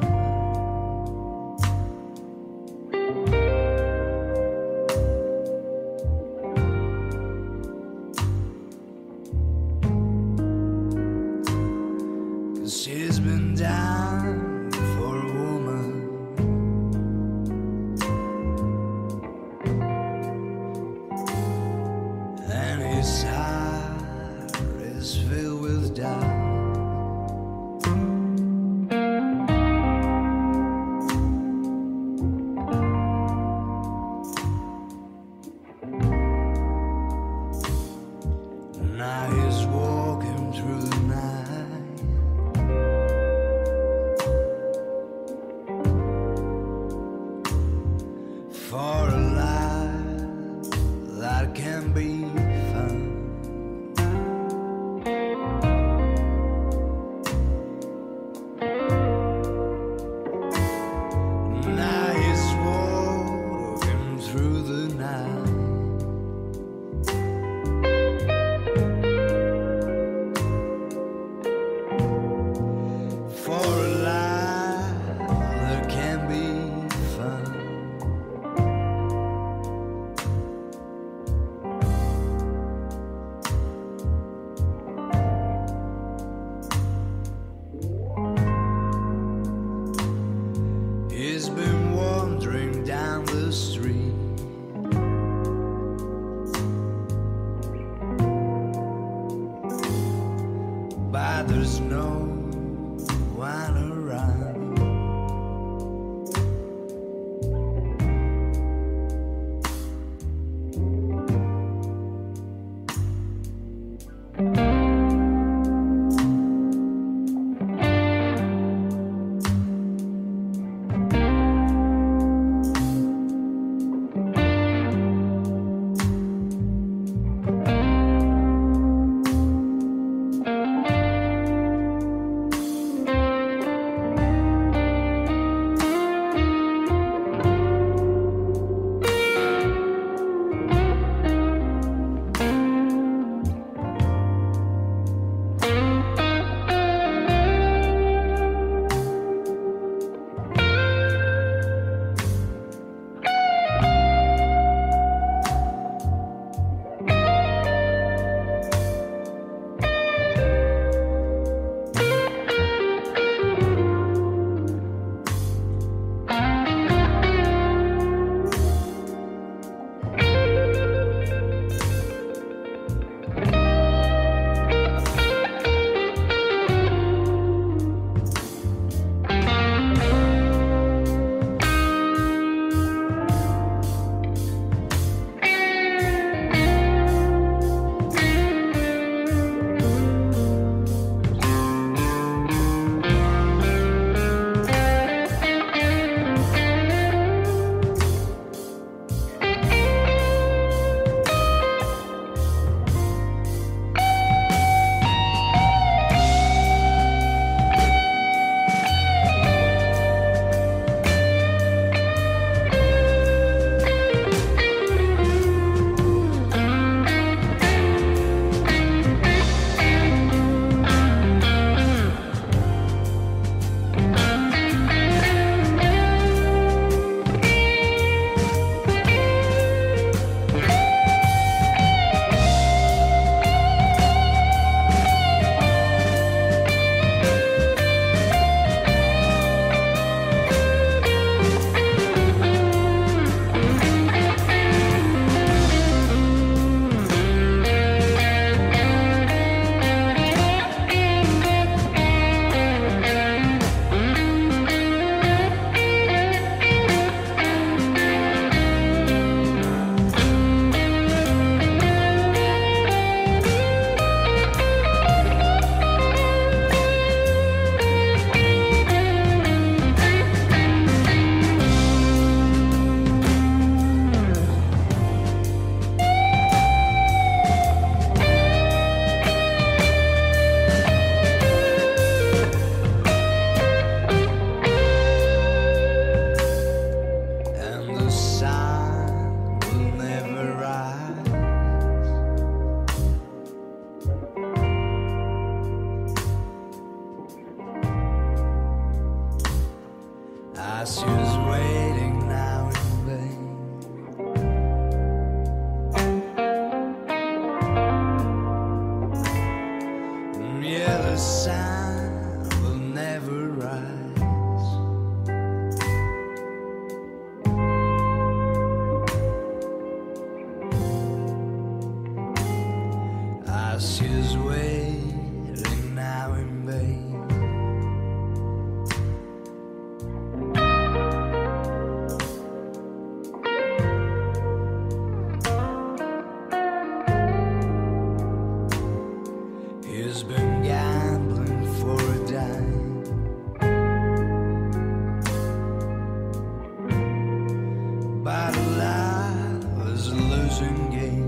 She's been down for a woman, and his heart is filled with doubt. Now he's walking through the night, for a life that can be found. Now he's walking through the night, for a life that can be found. He's been wandering down the street, but there's no one around. She's waiting now in vain. Yeah, the sun will never rise. She's waiting now in vain. He's been gambling for a dime, but life is a losing game.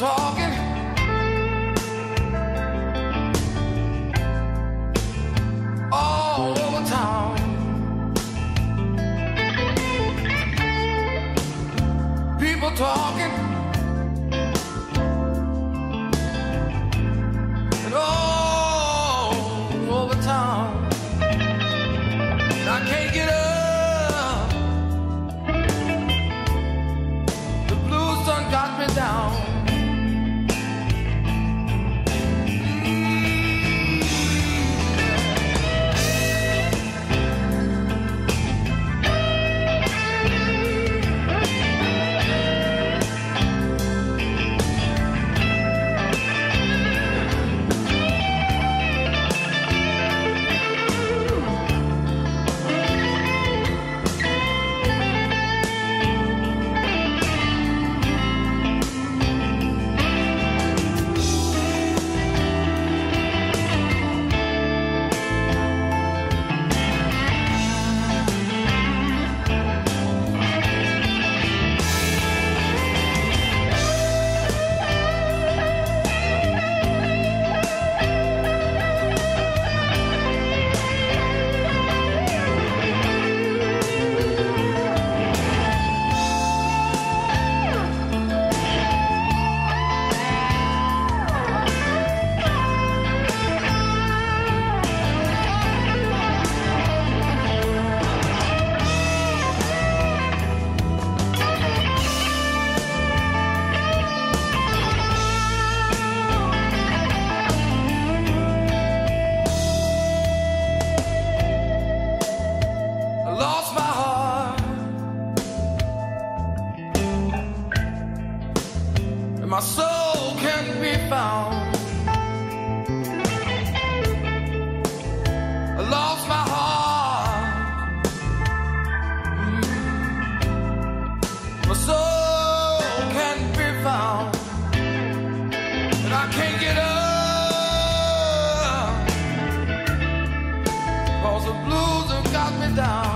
talking. All over town. People talking. And all over town. And I can't get up. The blues done got me down. My soul can't be found. I lost my heart. My soul can't be found. And I can't get up. 'Cause the blues have got me down.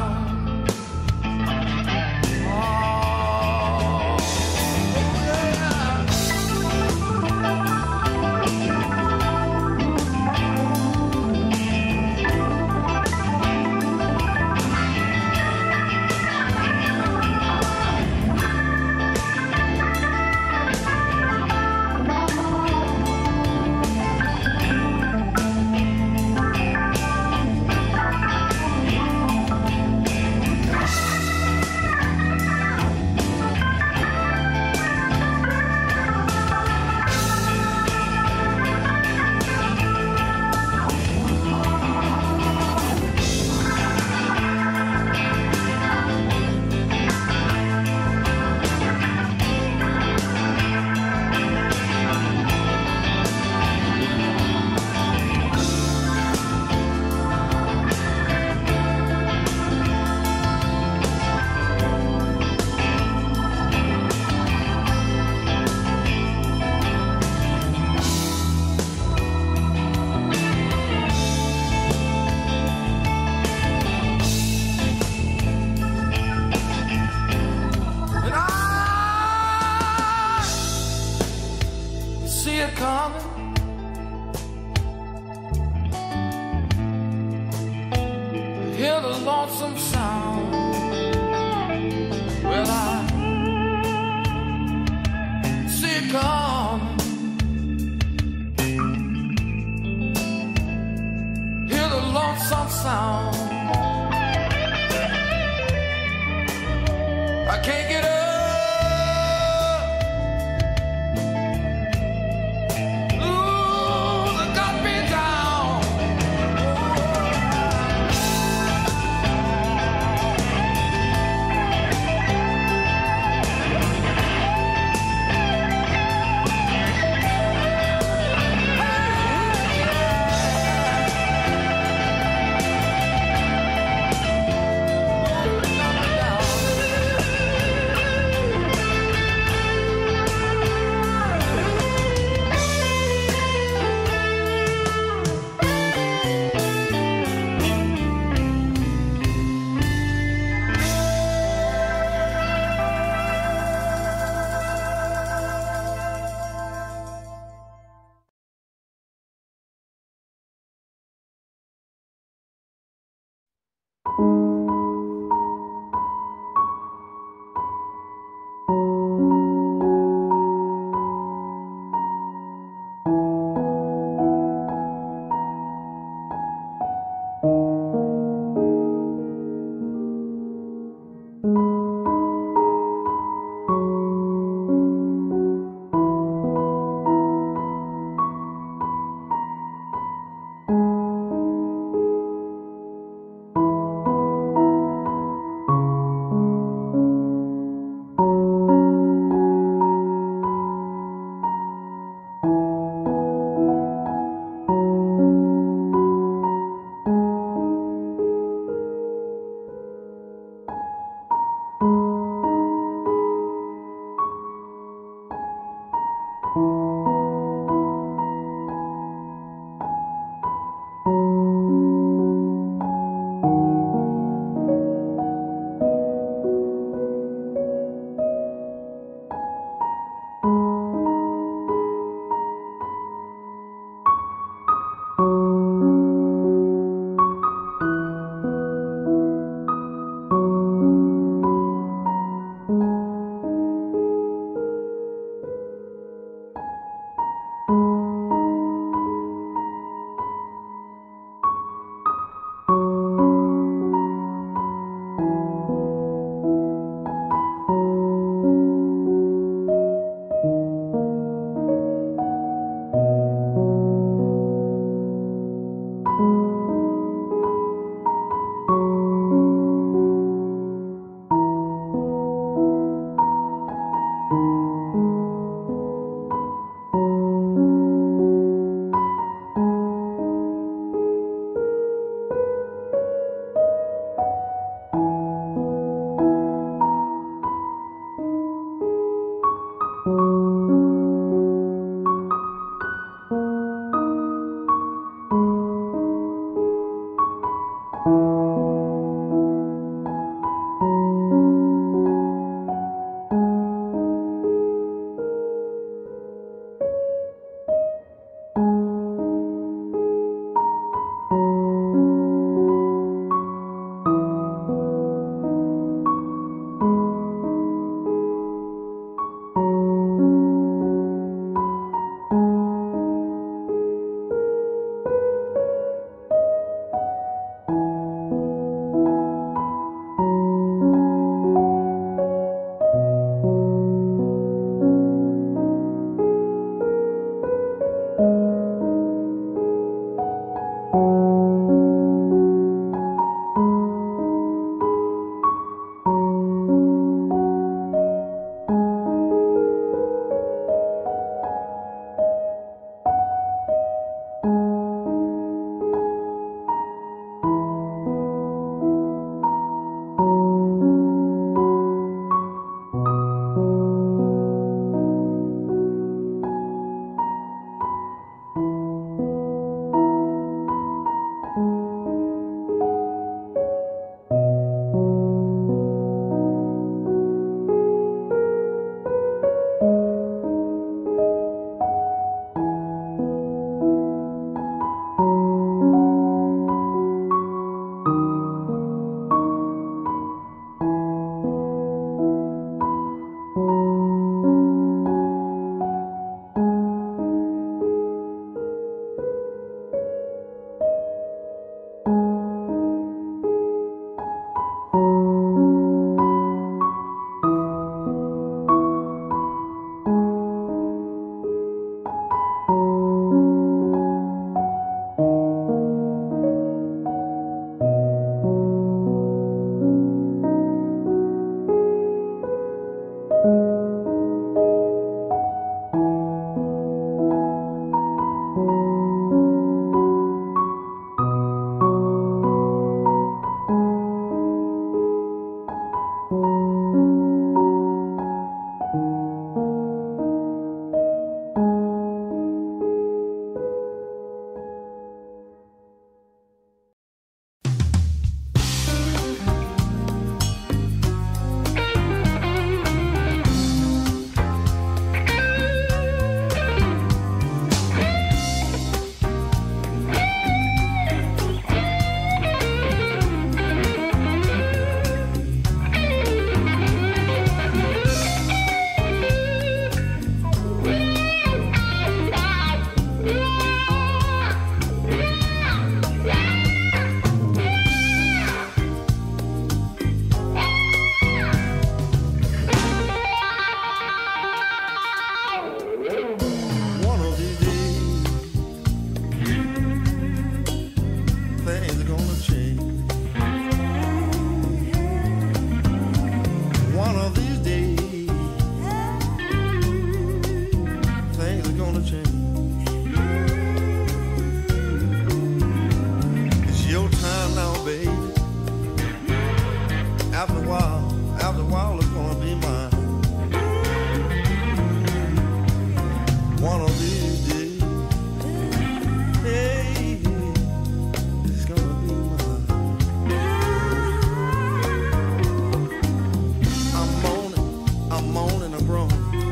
moan and a groan.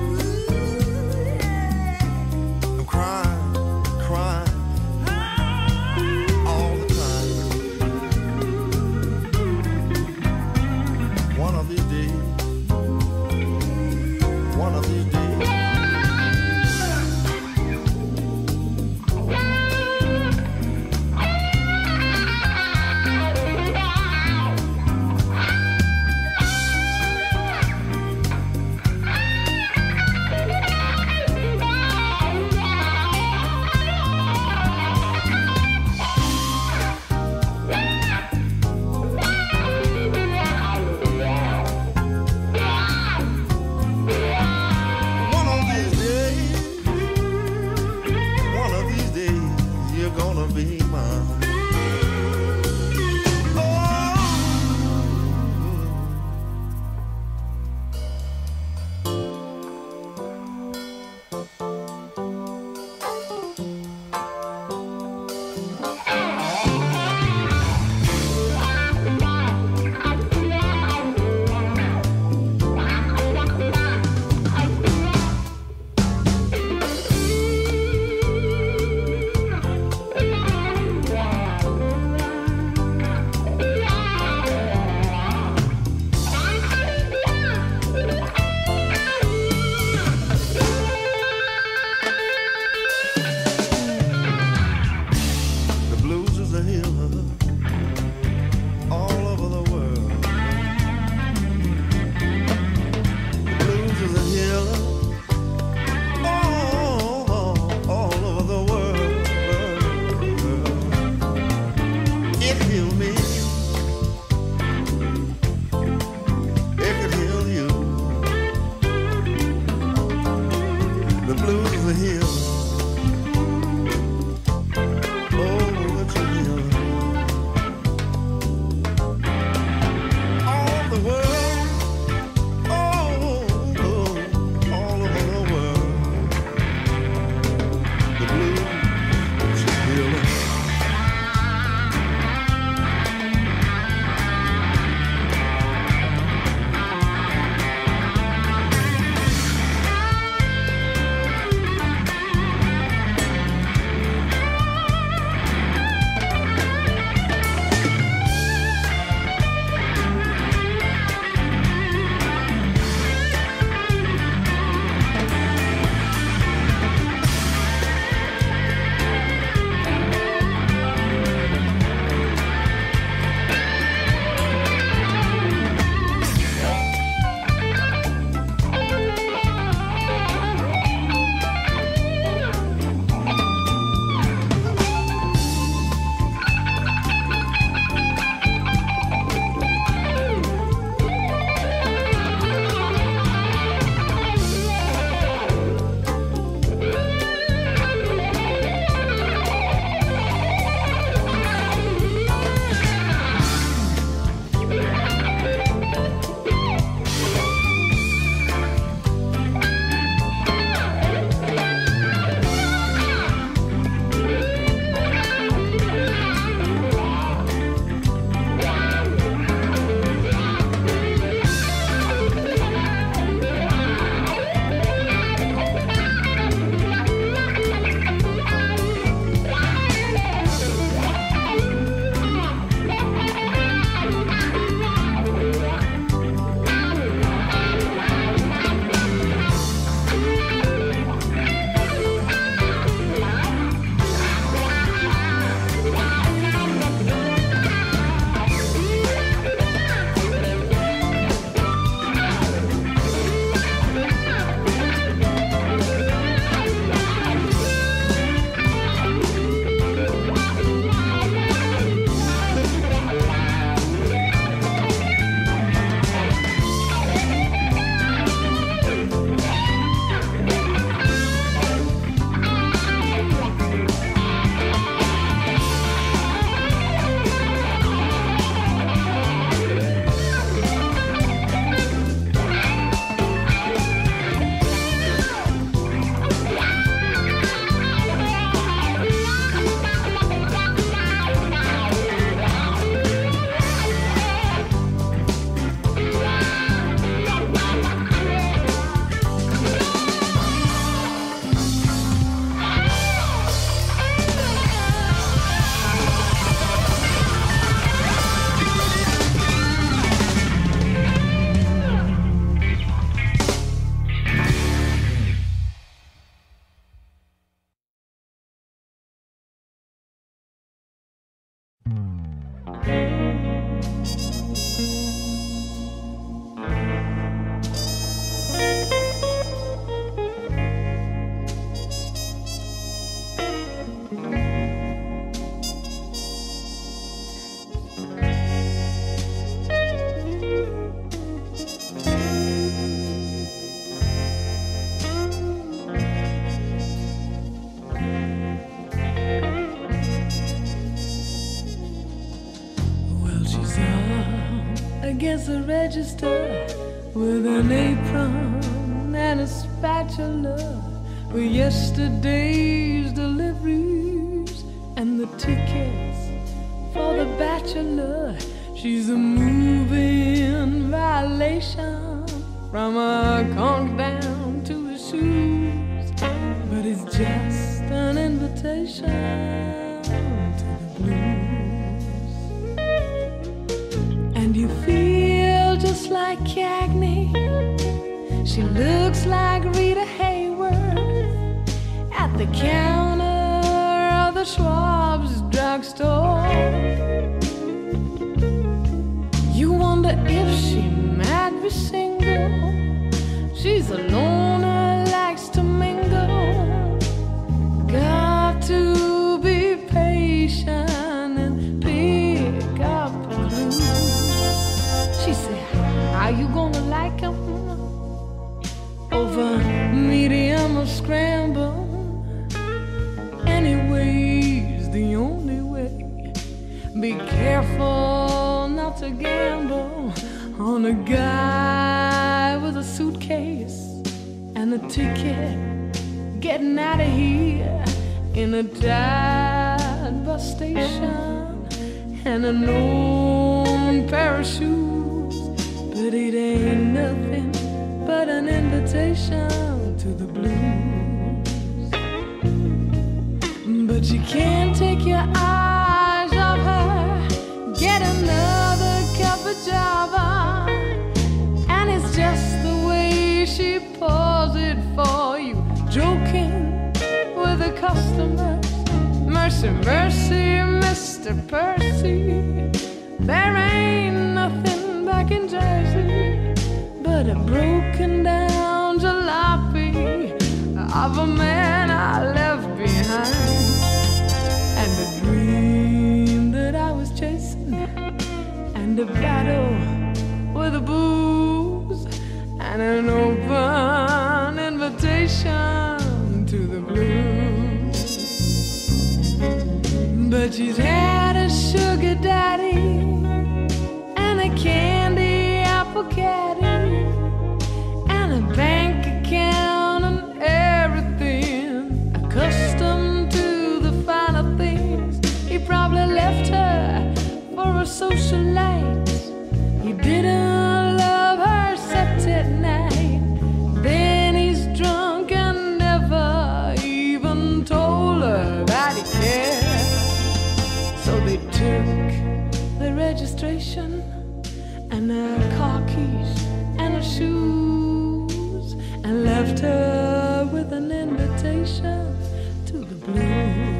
I'm crying, crying all the time. One of these days, one of these days. against the register with an apron and a spatula with yesterday's deliveries and the tickets for the bachelor. She's a moving violation from her conch down to her shoes, but it's just an invitation to the blues. And you feel just like Cagney. She looks like Rita Hayworth at the counter of the Schwab's drugstore. You wonder if she might be single. She's a loner, likes to mingle. Got to be patient and pick up a clue. She said, how you gonna like him? Over medium or scramble. Anyways, the only way. Be careful not to gamble on a guy with a suitcase and a ticket getting out of here in a tight bus station and an old pair of shoes. But it ain't nothing but an invitation to the blues. But you can't take your eyes off her. Get another cup of java, and it's just the way she pours it for you, joking with the customers. Mercy, mercy, Mr. Percy, there ain't nothing back in Jersey but a broken down jalopy of a man I left behind, and a dream that I was chasing, and a battle with the booze, and an open invitation to the blues. But she's had a sugar daddy and a candy apple caddy and a bank account and everything, accustomed to the finer things. He probably left her for a socialite. He didn't love her except at night. Then he's drunk and never even told her that he cared. So they took the registration and her car keys and her shoes and left her with an invitation to the blues.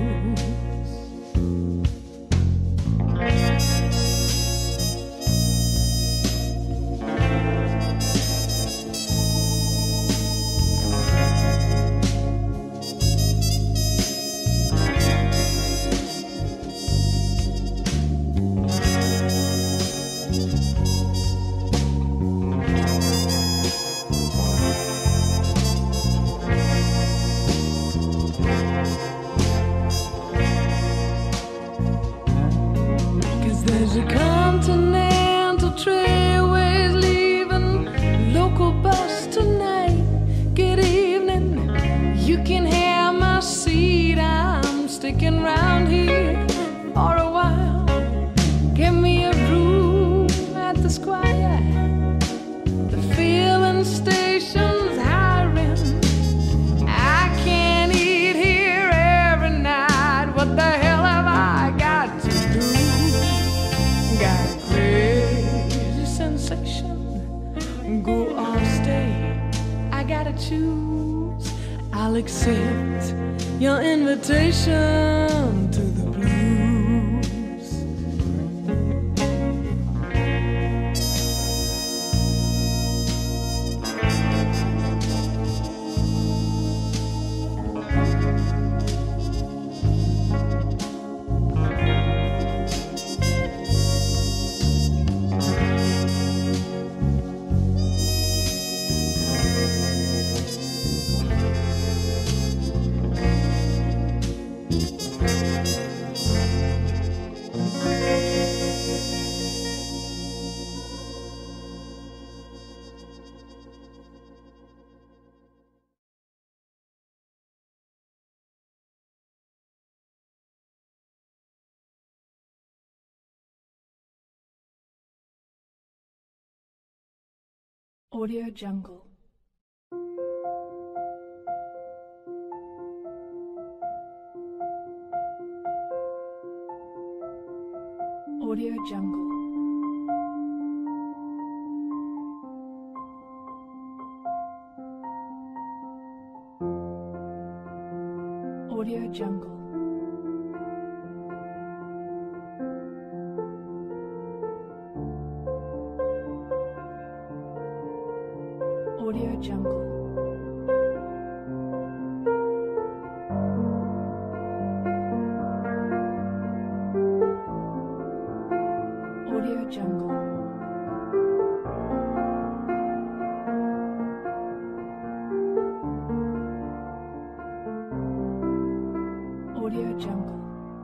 There's a continental trailways leaving local bus tonight. Good evening, you can have my seat. I'm sticking around here for a while. Give me a room at the Squire. The filling station's hiring. I can't eat here every night. What the hell have I got to do? Got a crazy sensation. Go or stay, I gotta choose. I'll accept your invitation to the blues. Audio Jungle. Audio Jungle. Audio Jungle. Audio Jungle. Audio Jungle. Audio Jungle.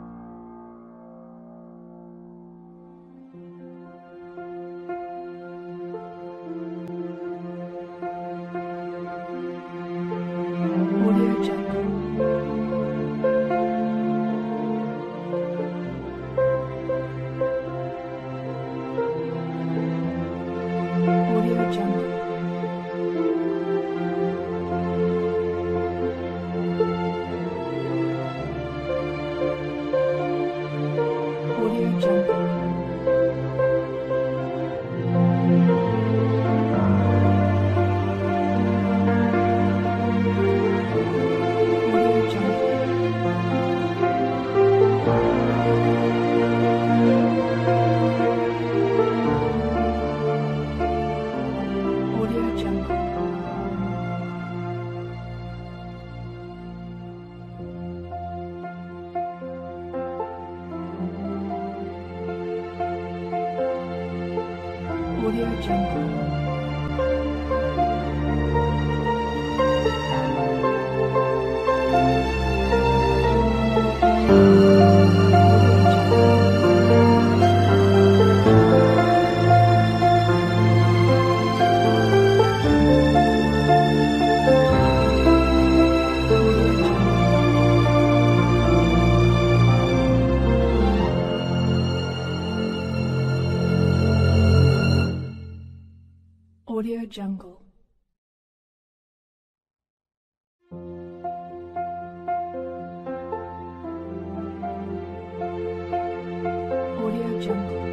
Audio Jungle. Audio Jungle. Audio Jungle. Audio Jungle. Audio Jungle. Audio Jungle. Audio Jungle. Audio Jungle.